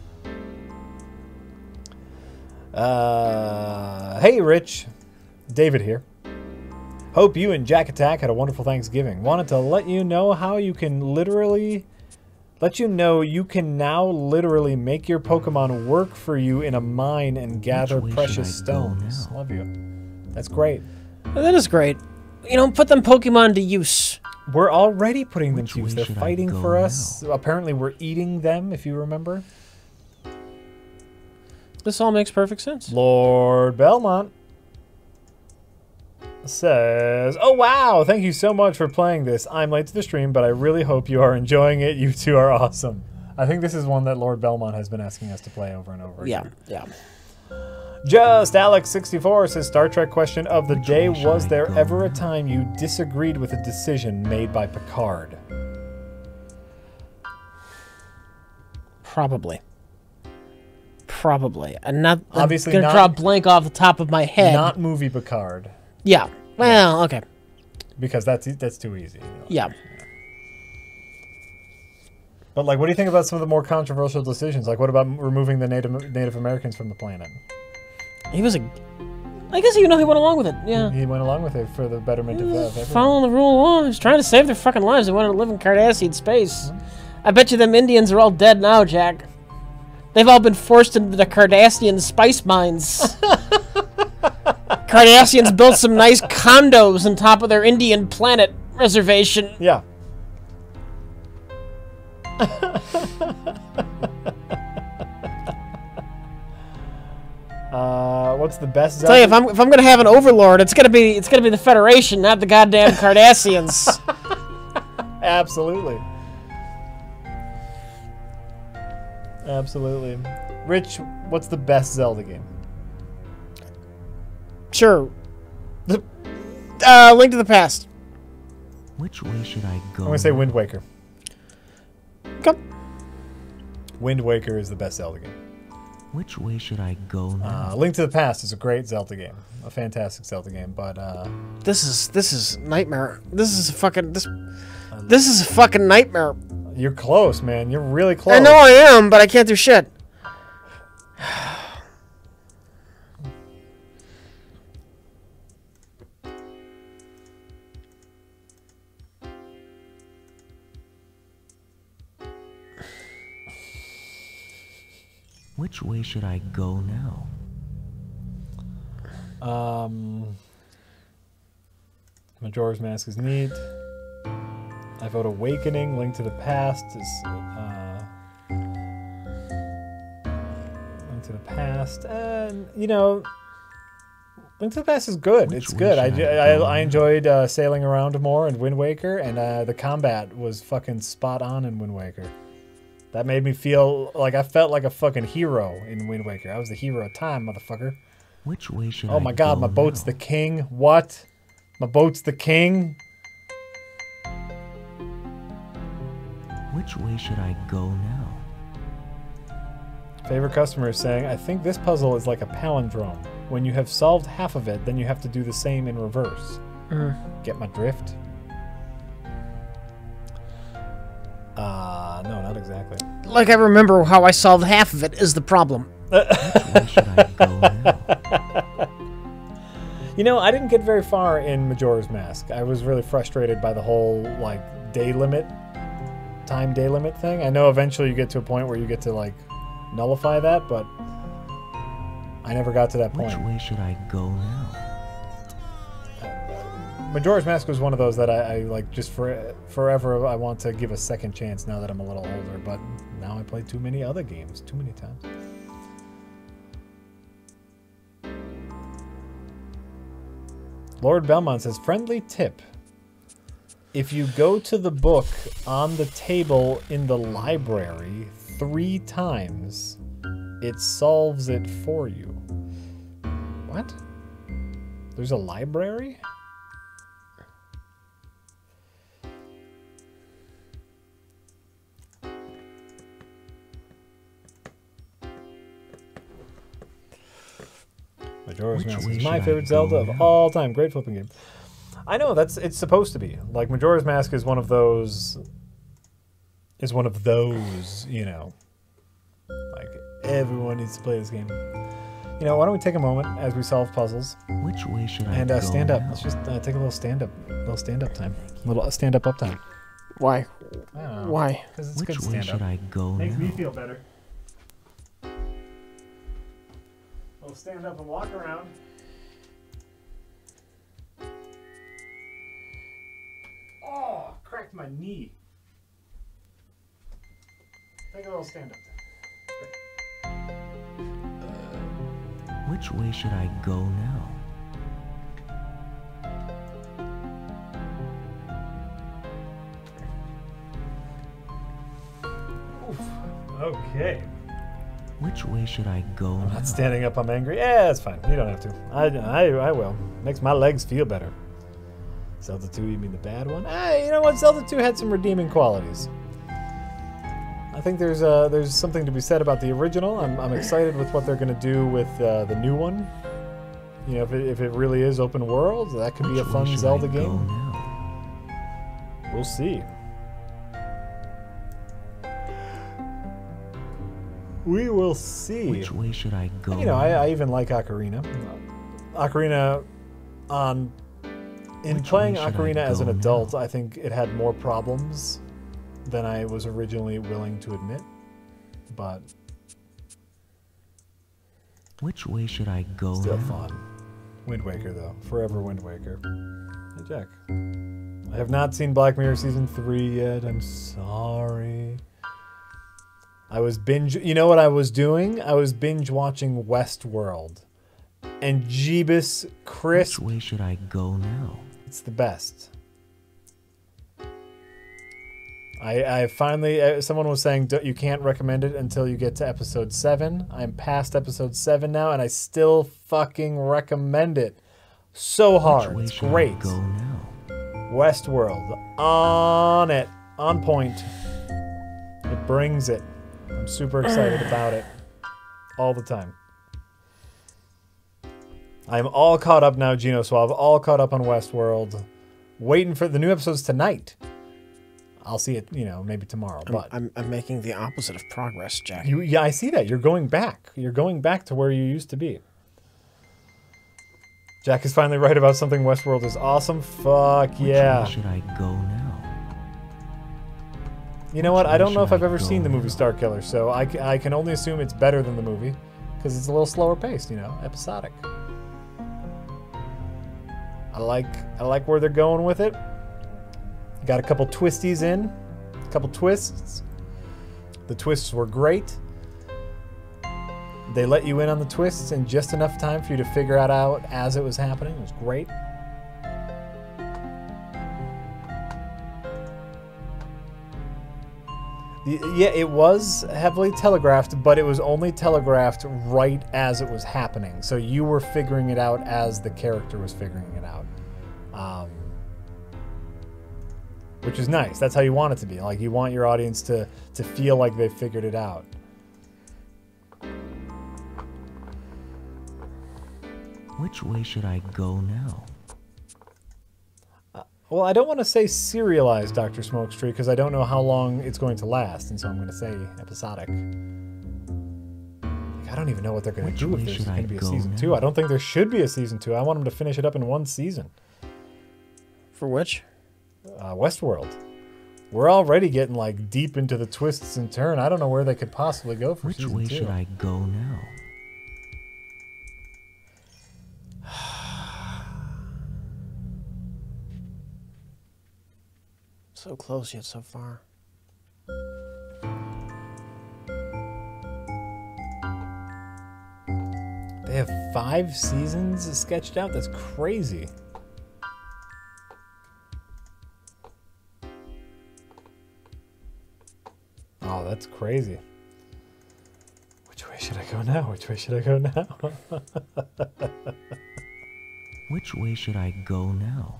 Uh, hey, Rich. David here. Hope you and Jack Attack had a wonderful Thanksgiving. Wanted to let you know how you can literally... Let you know you can now literally make your Pokemon work for you in a mine and gather way should precious I go stones. now? Love you. That's great. Well, that is great. You know, put them Pokemon to use. We're already putting them Which to use. way They're should I fighting go for us. Apparently we're eating them, if you remember. This all makes perfect sense. Lord Belmont says, oh wow, thank you so much for playing this. I'm late to the stream, but I really hope you are enjoying it. You two are awesome. I think this is one that Lord Belmont has been asking us to play over and over Yeah, again. yeah. Just Alex sixty-four says, Star Trek question of the Which day, way should was I there go ever a now? time you disagreed with a decision made by Picard? Probably. Probably. I'm not I'm Obviously gonna not- draw a blank off the top of my head. Not movie Picard, yeah. Well, okay. because that's that's too easy. you know. Yeah. But like, what do you think about some of the more controversial decisions? Like, what about removing the Native Native Americans from the planet? He was a... I guess you know he went along with it. Yeah. He went along with it for the betterment of, uh, of everyone. Following the rule of law. He was trying to save their fucking lives. They wanted to live in Cardassian space. I bet you them Indians are all dead now, Jack. They've all been forced into the Cardassian spice mines. Cardassians built some nice condos on top of their Indian planet reservation. Yeah. uh, what's the best Tell you, Zelda? if I'm if I'm gonna have an overlord, it's gonna be it's gonna be the Federation, not the goddamn Cardassians. Absolutely. Absolutely. Rich, what's the best Zelda game? Sure. Uh, Link to the Past. Which way should I go? I'm gonna say Wind Waker. Come. Wind Waker is the best Zelda game. Which way should I go now? Uh, Link to the Past is a great Zelda game, a fantastic Zelda game, but uh, This is this is nightmare. This is a fucking this. This is a fucking nightmare. You're close, man. You're really close. I know I am, but I can't do shit. Which way should I go now? Um, Majora's Mask is neat. I vote Awakening. Link to the Past is uh, Link to the Past, and you know, Link to the Past is good. Which it's way good. I, should I, I go I enjoyed uh, sailing around more in Wind Waker, and uh, the combat was fucking spot on in Wind Waker. That made me feel like I felt like a fucking hero in Wind Waker. I was the hero of time, motherfucker. Which way should I Oh my god, go my boat's now? the king. What? My boat's the king? Which way should I go now? Favorite customer is saying, I think this puzzle is like a palindrome. When you have solved half of it, then you have to do the same in reverse. Mm. Get my drift? Uh, no, not exactly. Like I remember how I solved half of it is the problem. Which way should I go now? You know, I didn't get very far in Majora's Mask. I was really frustrated by the whole, like, day limit, time day limit thing. I know eventually you get to a point where you get to, like, nullify that, but I never got to that point. Which way should I go now? Majora's Mask was one of those that I, I like just for forever I want to give a second chance now that I'm a little older, but now I play too many other games, too many times. Lord Belmont says, friendly tip. If you go to the book on the table in the library three times, it solves it for you. What? There's a library? Majora's Which Mask way is my should I favorite go Zelda of now? all time. Great flipping game. I know that's it's supposed to be. Like Majora's Mask is one of those is one of those, you know. Like everyone needs to play this game. You know, why don't we take a moment as we solve puzzles? Which way should I And go uh, stand up. now? Let's just uh, take a little stand up, little stand up time, a little stand up up time. Why? I don't know. Why? Because it's Which good way stand should up. I go Makes now? me feel better. We'll stand up and walk around. Oh, cracked my knee. Take a little stand up there. Which way should I go now? Oof. Okay. Which way should I go I'm now? not standing up, I'm angry. Yeah, it's fine. You don't have to. I, I, I will. Makes my legs feel better. Zelda two, you mean the bad one? Ah, you know what? Zelda two had some redeeming qualities. I think there's uh, there's something to be said about the original. I'm, I'm excited with what they're going to do with uh, the new one. You know, if it, if it really is open world, that could be a Which way fun should Zelda I go game. now? We'll see. We will see. Which way should I go? You know, I, now? I even like Ocarina. Ocarina, on in Which playing way should I Ocarina as an go adult, now? I think it had more problems than I was originally willing to admit. But Which way should I go still now? fun. Wind Waker, though. Forever Wind Waker. Hey, Jack. I have not seen Black Mirror Season three yet. I'm sorry. I was binge... You know what I was doing? I was binge watching Westworld. and Jeebus Crisp. Which way should I go now? It's the best. I, I finally, uh, someone was saying "Don't- you can't recommend it until you get to episode seven. I'm past episode seven now, and I still fucking recommend it. So hard. Which way It's should great. I go now? Westworld. On it. On point. It brings it. I'm super excited about it. All the time. I'm all caught up now, Geno Suave. All caught up on Westworld. Waiting for the new episodes tonight. I'll see it, you know, maybe tomorrow. I'm, But I'm, I'm making the opposite of progress, Jack. you, yeah, I see that. You're going back. You're going back to where you used to be. Jack is finally right about something. Westworld is awesome. Fuck Which yeah. way should I go now? You know what? I don't know if should I've I ever go seen the movie now? Star Killer, so I, c- I can only assume it's better than the movie because it's a little slower paced, you know, episodic. I like I like where they're going with it. Got a couple twisties in, a couple twists. The twists were great. They let you in on the twists in just enough time for you to figure it out as it was happening. It was great. The- Yeah, it was heavily telegraphed, but it was only telegraphed right as it was happening. So you were figuring it out as the character was figuring it out. Um, which is nice. That's how you want it to be. Like, you want your audience to, to feel like they've figured it out. Which way should I go now? Well, I don't want to say serialized Doctor Smokescree because I don't know how long it's going to last, and so I'm going to say episodic. Like, I don't even know what they're going to Which do if way there's should going I to be a go season now? two. I don't think there should be a season two. I want them to finish it up in one season. For which? Uh, Westworld. We're already getting like deep into the twists and turn. I don't know where they could possibly go for Which season way two. should I go now? So close yet so far. They have five seasons sketched out? That's crazy. Oh, that's crazy. Which way should I go now? Which way should I go now? Which way should I go now?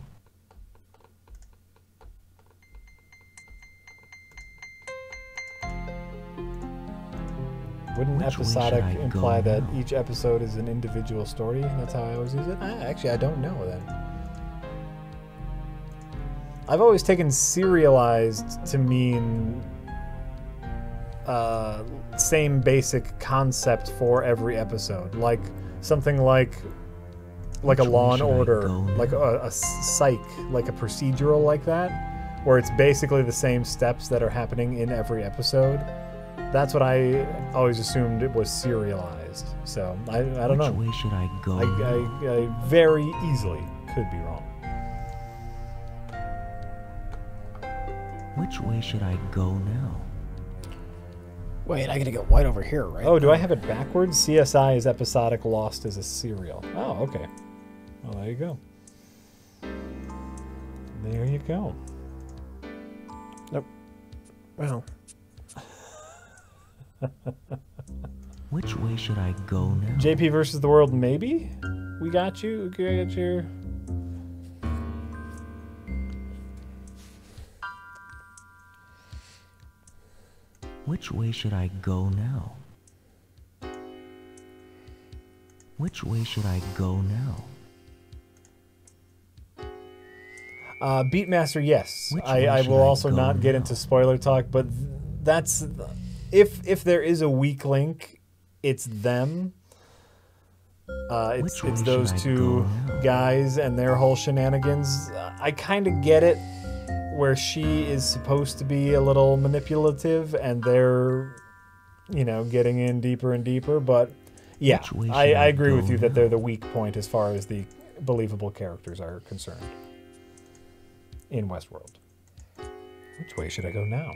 Wouldn't Which way should episodic I go imply that now? each episode is an individual story? That's how I always use it? I, actually, I don't know then. I've always taken serialized to mean uh, same basic concept for every episode. Like something like like Which a way Law and should I Order, go like a, a psych, like a procedural like that, where it's basically the same steps that are happening in every episode. That's what I always assumed it was serialized. So I, I don't Which know. way should I go I, now? I, I very easily could be wrong. Which way should I go now? Wait, I gotta get white over here, right? Oh, do I have it backwards? C S I is episodic, Lost is a serial. Oh, okay. Well, there you go. There you go. Nope. Well. Which way should I go now? J P versus the world, maybe? We got you? We got your... Which way should I go now? Which way should I go now? Uh, Beatmaster, yes. Which I, way I should will I also go not get now? into spoiler talk, but th- that's... If, if there is a weak link, it's them. Uh, it's Which it's way those should I two go now? guys and their whole shenanigans. I kind of get it, where she is supposed to be a little manipulative, and they're, you know, getting in deeper and deeper. But yeah, Which way I, should I I agree with go you that now? they're the weak point as far as the believable characters are concerned in Westworld. Which way should I go now?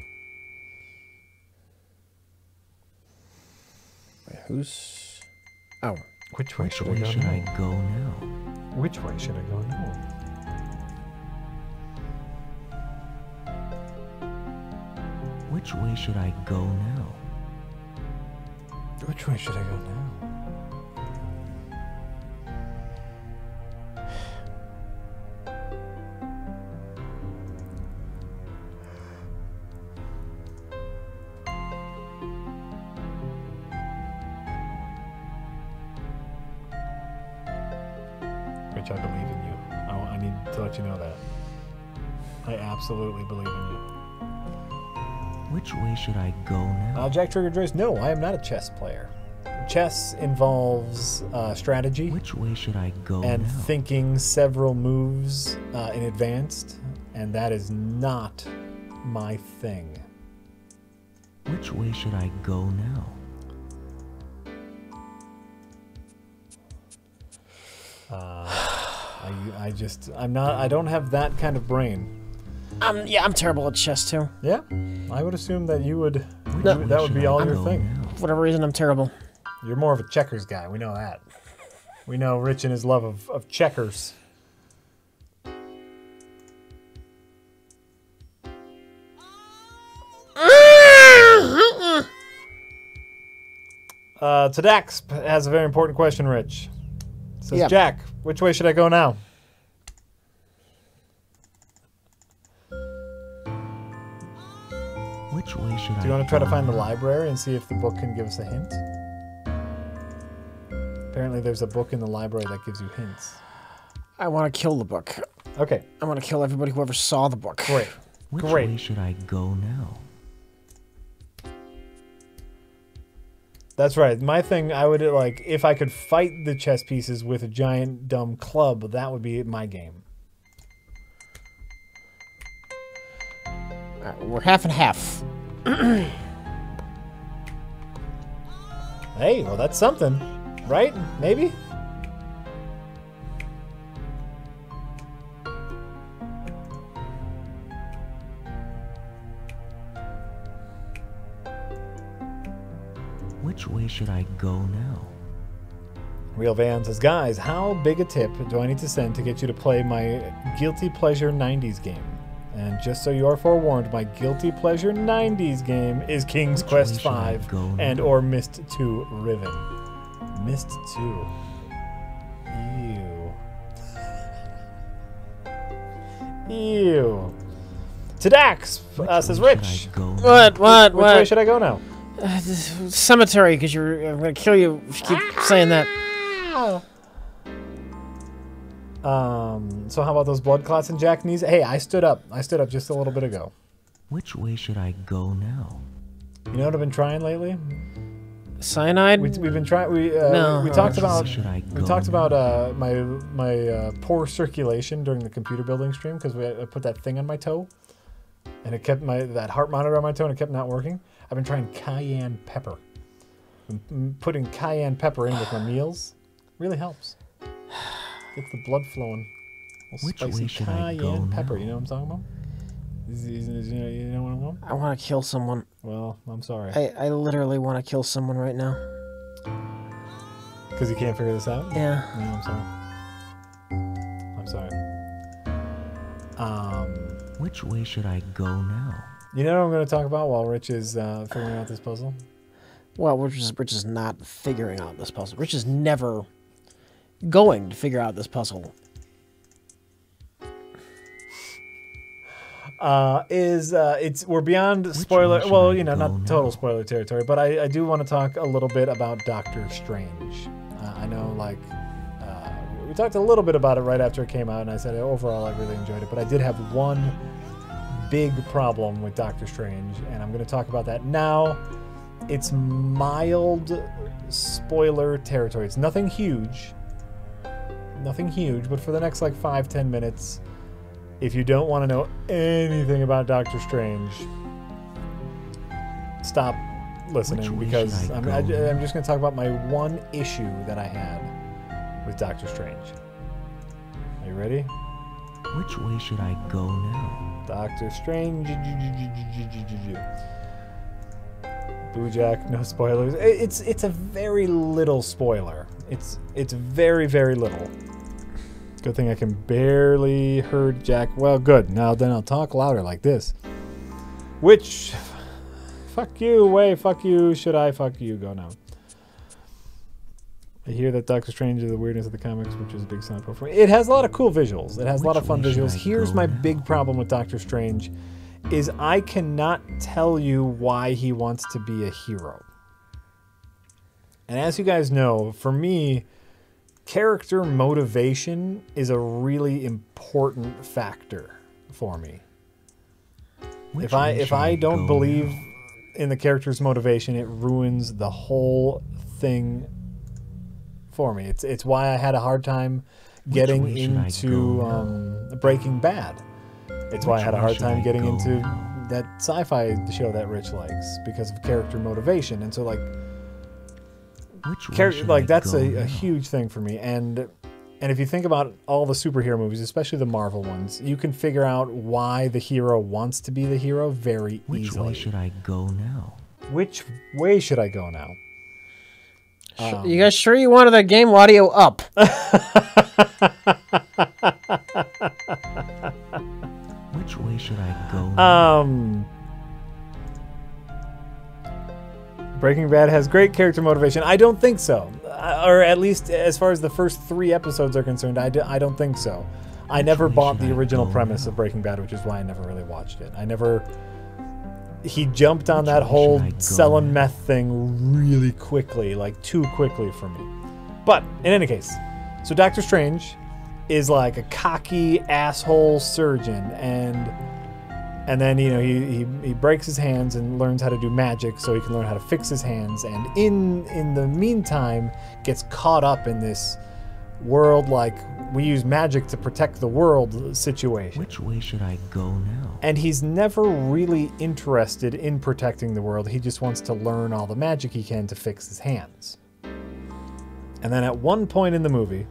Wait, who's... Oh. Which way Which should way I go should now? I go now? Which way should I go now? Which way should I go now? Which way should I go now? Rich, I believe in you. I, I need to let you know that. I absolutely believe in you. Which way should I go now? Uh, Jack Trigger Joyce, no, I am not a chess player. Chess involves uh, strategy. Which way should I go and now? thinking several moves uh, in advance, and that is not my thing. Which way should I go now? Uh, I, I just, I'm not, I don't have that kind of brain. Um, yeah, I'm terrible at chess too. Yeah, I would assume that you would, No. you- that would be all I'm- your thing. For whatever reason, I'm terrible. You're more of a checkers guy, we know that. We know Rich and his love of, of checkers. Uh, Tadax has a very important question, Rich. It says, Yep. Jack, which way should I go now? Which way should I Do you want to try to go find the now? library and see if the book can give us a hint? Apparently there's a book in the library that gives you hints. I want to kill the book. Okay. I want to kill everybody who ever saw the book. Great. Which Great. way should I go now? That's right. My thing, I would like, if I could fight the chess pieces with a giant dumb club, that would be my game. Alright, we're half and half. Hey, well that's something, right? Maybe? Which way should I go now? Real Van says, guys, how big a tip do I need to send to get you to play my Guilty Pleasure nineties game? And just so you are forewarned, my Guilty Pleasure nineties game is King's Which Quest way should I five go and now? or Myst two Riven. Myst two. Ew. Ew. Tadax uh, says, way should Rich. I go now? What? What? Which what? way should I go now? Uh, this cemetery, because you're. I'm gonna kill you if you keep saying that. Um, so how about those blood clots in Jack knees? Hey, I stood up. I stood up just a little bit ago. Which way should I go now? You know what I've been trying lately? Cyanide? We, we've been trying. We uh, No. we talked Which way about should I we go talked now? about uh, my my uh, poor circulation during the computer building stream because I put that thing on my toe, and it kept my that heart monitor on my toe and it kept not working. I've been trying cayenne pepper. I'm putting cayenne pepper in with my meals really helps. Gets the blood flowing. Little Which spicy way should I cayenne go pepper. now? You know what I'm talking about? Is, is, is, you, know, you know what I'm talking about? I want to kill someone. Well, I'm sorry. I, I literally want to kill someone right now. Because you can't figure this out? Yeah. No, I'm sorry. I'm sorry. Um, Which way should I go now? you know what I'm going to talk about while Rich is uh, figuring out this puzzle? Well, Rich is, Rich is not figuring out this puzzle. Rich is never going to figure out this puzzle. Uh, is uh, it's we're beyond spoiler. way should Well, I you know, go not total now? spoiler territory, but I, I do want to talk a little bit about Doctor Strange. Uh, I know, like, uh, we talked a little bit about it right after it came out, and I said overall I really enjoyed it, but I did have one big problem with Doctor Strange, and I'm going to talk about that now. It's mild spoiler territory. It's nothing huge, nothing huge, but for the next like five, ten minutes, if you don't want to know anything about Doctor Strange, stop listening way because should I I'm, go I, now? I'm just going to talk about my one issue that I had with Doctor Strange. Are you ready? Which way should I go now? Doctor Strange. Boojack, no spoilers. It's it's a very little spoiler. It's it's very, very little. Good thing I can barely heard Jack. Well, good. Now then I'll talk louder like this. Which, fuck you, way, fuck you, should I, fuck you, go now. I hear that Doctor Strange is the weirdness of the comics, which is a big selling point for me. It has a lot of cool visuals. It has a lot of fun visuals. Here's my big problem with Doctor Strange, is I cannot tell you why he wants to be a hero. And as you guys know, for me, character motivation is a really important factor for me. Which if I way if should I I don't go believe now? in the character's motivation, it ruins the whole thing for me. It's it's why I had a hard time getting way should I into go um, Breaking Bad. It's why I Which had a way hard should time I getting go into now? that sci-fi show that Rich likes because of character motivation. And so like Which way Char- should like I that's go a, now? a huge thing for me, and and if you think about all the superhero movies, especially the Marvel ones, you can figure out why the hero wants to be the hero very Which easily. way should I go now? Which way should I go now? Um, You guys sure you wanted that game audio up? Which way should I go now? Um, Breaking Bad has great character motivation. I don't think so. Uh, or at least as far as the first three episodes are concerned, I, do, I don't think so. I never bought the original premise of Breaking Bad, which is why I never really watched it. I never... He jumped on that whole selling meth thing really quickly, like too quickly for me. But in any case, so Doctor Strange is like a cocky asshole surgeon, and and then you know he, he he breaks his hands and learns how to do magic so he can learn how to fix his hands, and in in the meantime gets caught up in this world like we use magic to protect the world situation. Which way should I go now? And he's never really interested in protecting the world. He just wants to learn all the magic he can to fix his hands. And then at one point in the movie,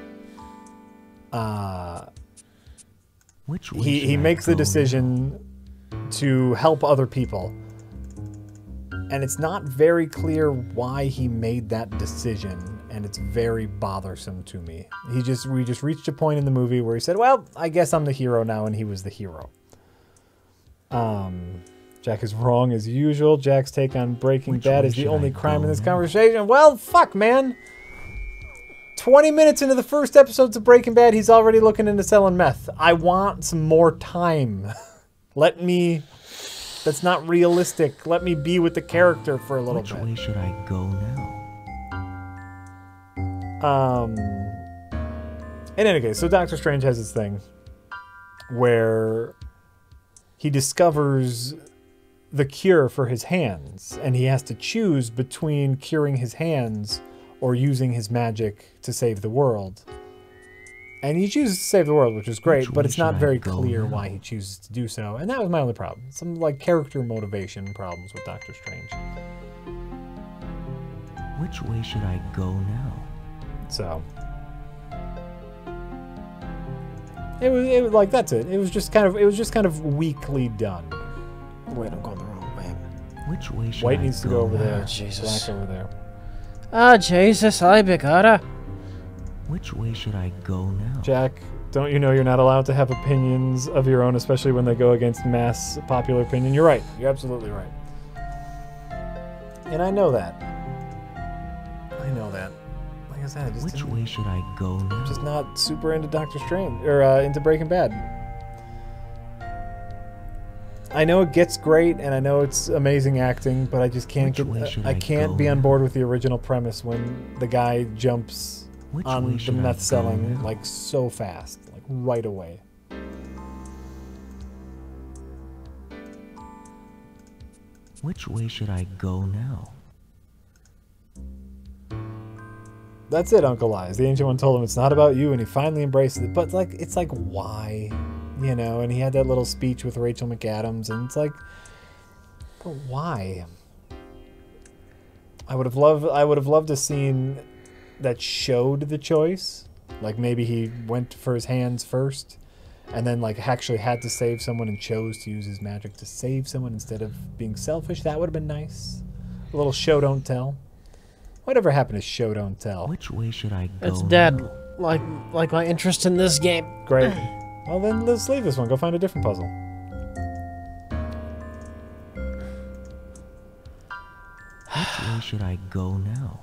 uh, Which way he, should he I makes the go decision to help other people. And it's not very clear why he made that decision, and it's very bothersome to me. He just we just reached a point in the movie where he said, "Well, I guess I'm the hero now," and he was the hero. Um, Jack is wrong as usual. Jack's take on Breaking Which Bad way is the should only I crime go in this now? conversation. Well, fuck, man. twenty minutes into the first episodes of Breaking Bad, he's already looking into selling meth. I want some more time. Let me... That's not realistic. Let me be with the character for a little Which bit. way should I go now? Um, in any case, so Doctor Strange has this thing where he discovers the cure for his hands, and he has to choose between curing his hands or using his magic to save the world. And he chooses to save the world, which is great, Which but way it's not should I very go clear now? why he chooses to do so. And that was my only problem. Some like character motivation problems with Doctor Strange. Which way should I go now? So it was, it was like that's it. It was just kind of it was just kind of weakly done. Wait, I'm going the wrong way. Which way should White I needs to go go over now? there. Jesus. Black over there. Ah, Jesus, I begorra. Which way should I go now? Jack, don't you know you're not allowed to have opinions of your own, especially when they go against mass popular opinion? You're right. You're absolutely right. And I know that. I know that. Like I said, I just Which didn't- way should I go now? I'm just not super into Doctor Strange or uh, into Breaking Bad. I know it gets great, and I know it's amazing acting, but I just can't Which way get. should I I can't go be on now? board with the original premise when the guy jumps Which on way the should I meth go selling now? like so fast, like right away. Which way should I go now? That's it, Uncle Eyes. The Ancient One told him it's not about you, and he finally embraced it. But like, it's like, why? You know, and he had that little speech with Rachel McAdams, and it's like, but why? I would have loved I would have loved a scene that showed the choice. Like maybe he went for his hands first, and then like actually had to save someone and chose to use his magic to save someone instead of being selfish. That would have been nice. A little show don't tell. Whatever happened to show don't tell? Which way should I go? It's dead. Like like my interest in this game. Great. Well then, let's leave this one. Go find a different puzzle. Which way should I go now?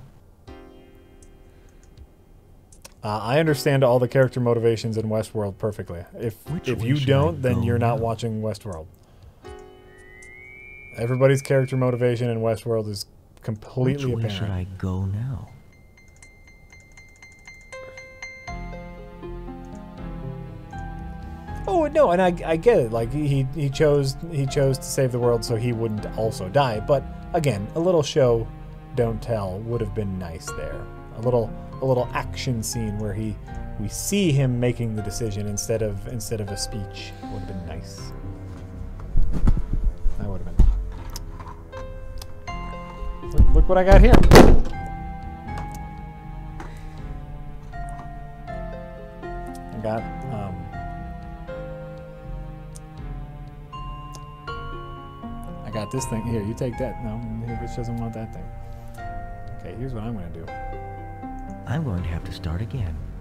Uh, I understand all the character motivations in Westworld perfectly. If Which if way you should I don't, then go you're not now? watching Westworld. Everybody's character motivation in Westworld is completely Which way apparent. should I go now? Oh no, and I, I get it. Like he he chose he chose to save the world so he wouldn't also die. But again, a little show, don't tell would have been nice there. A little a little action scene where he we see him making the decision instead of instead of a speech would have been nice. That would have been. Look, look what I got here. I got. Um, I got this thing here. You take that. No, Hitch doesn't want that thing. Okay, here's what I'm going to do. I'm going to have to start again.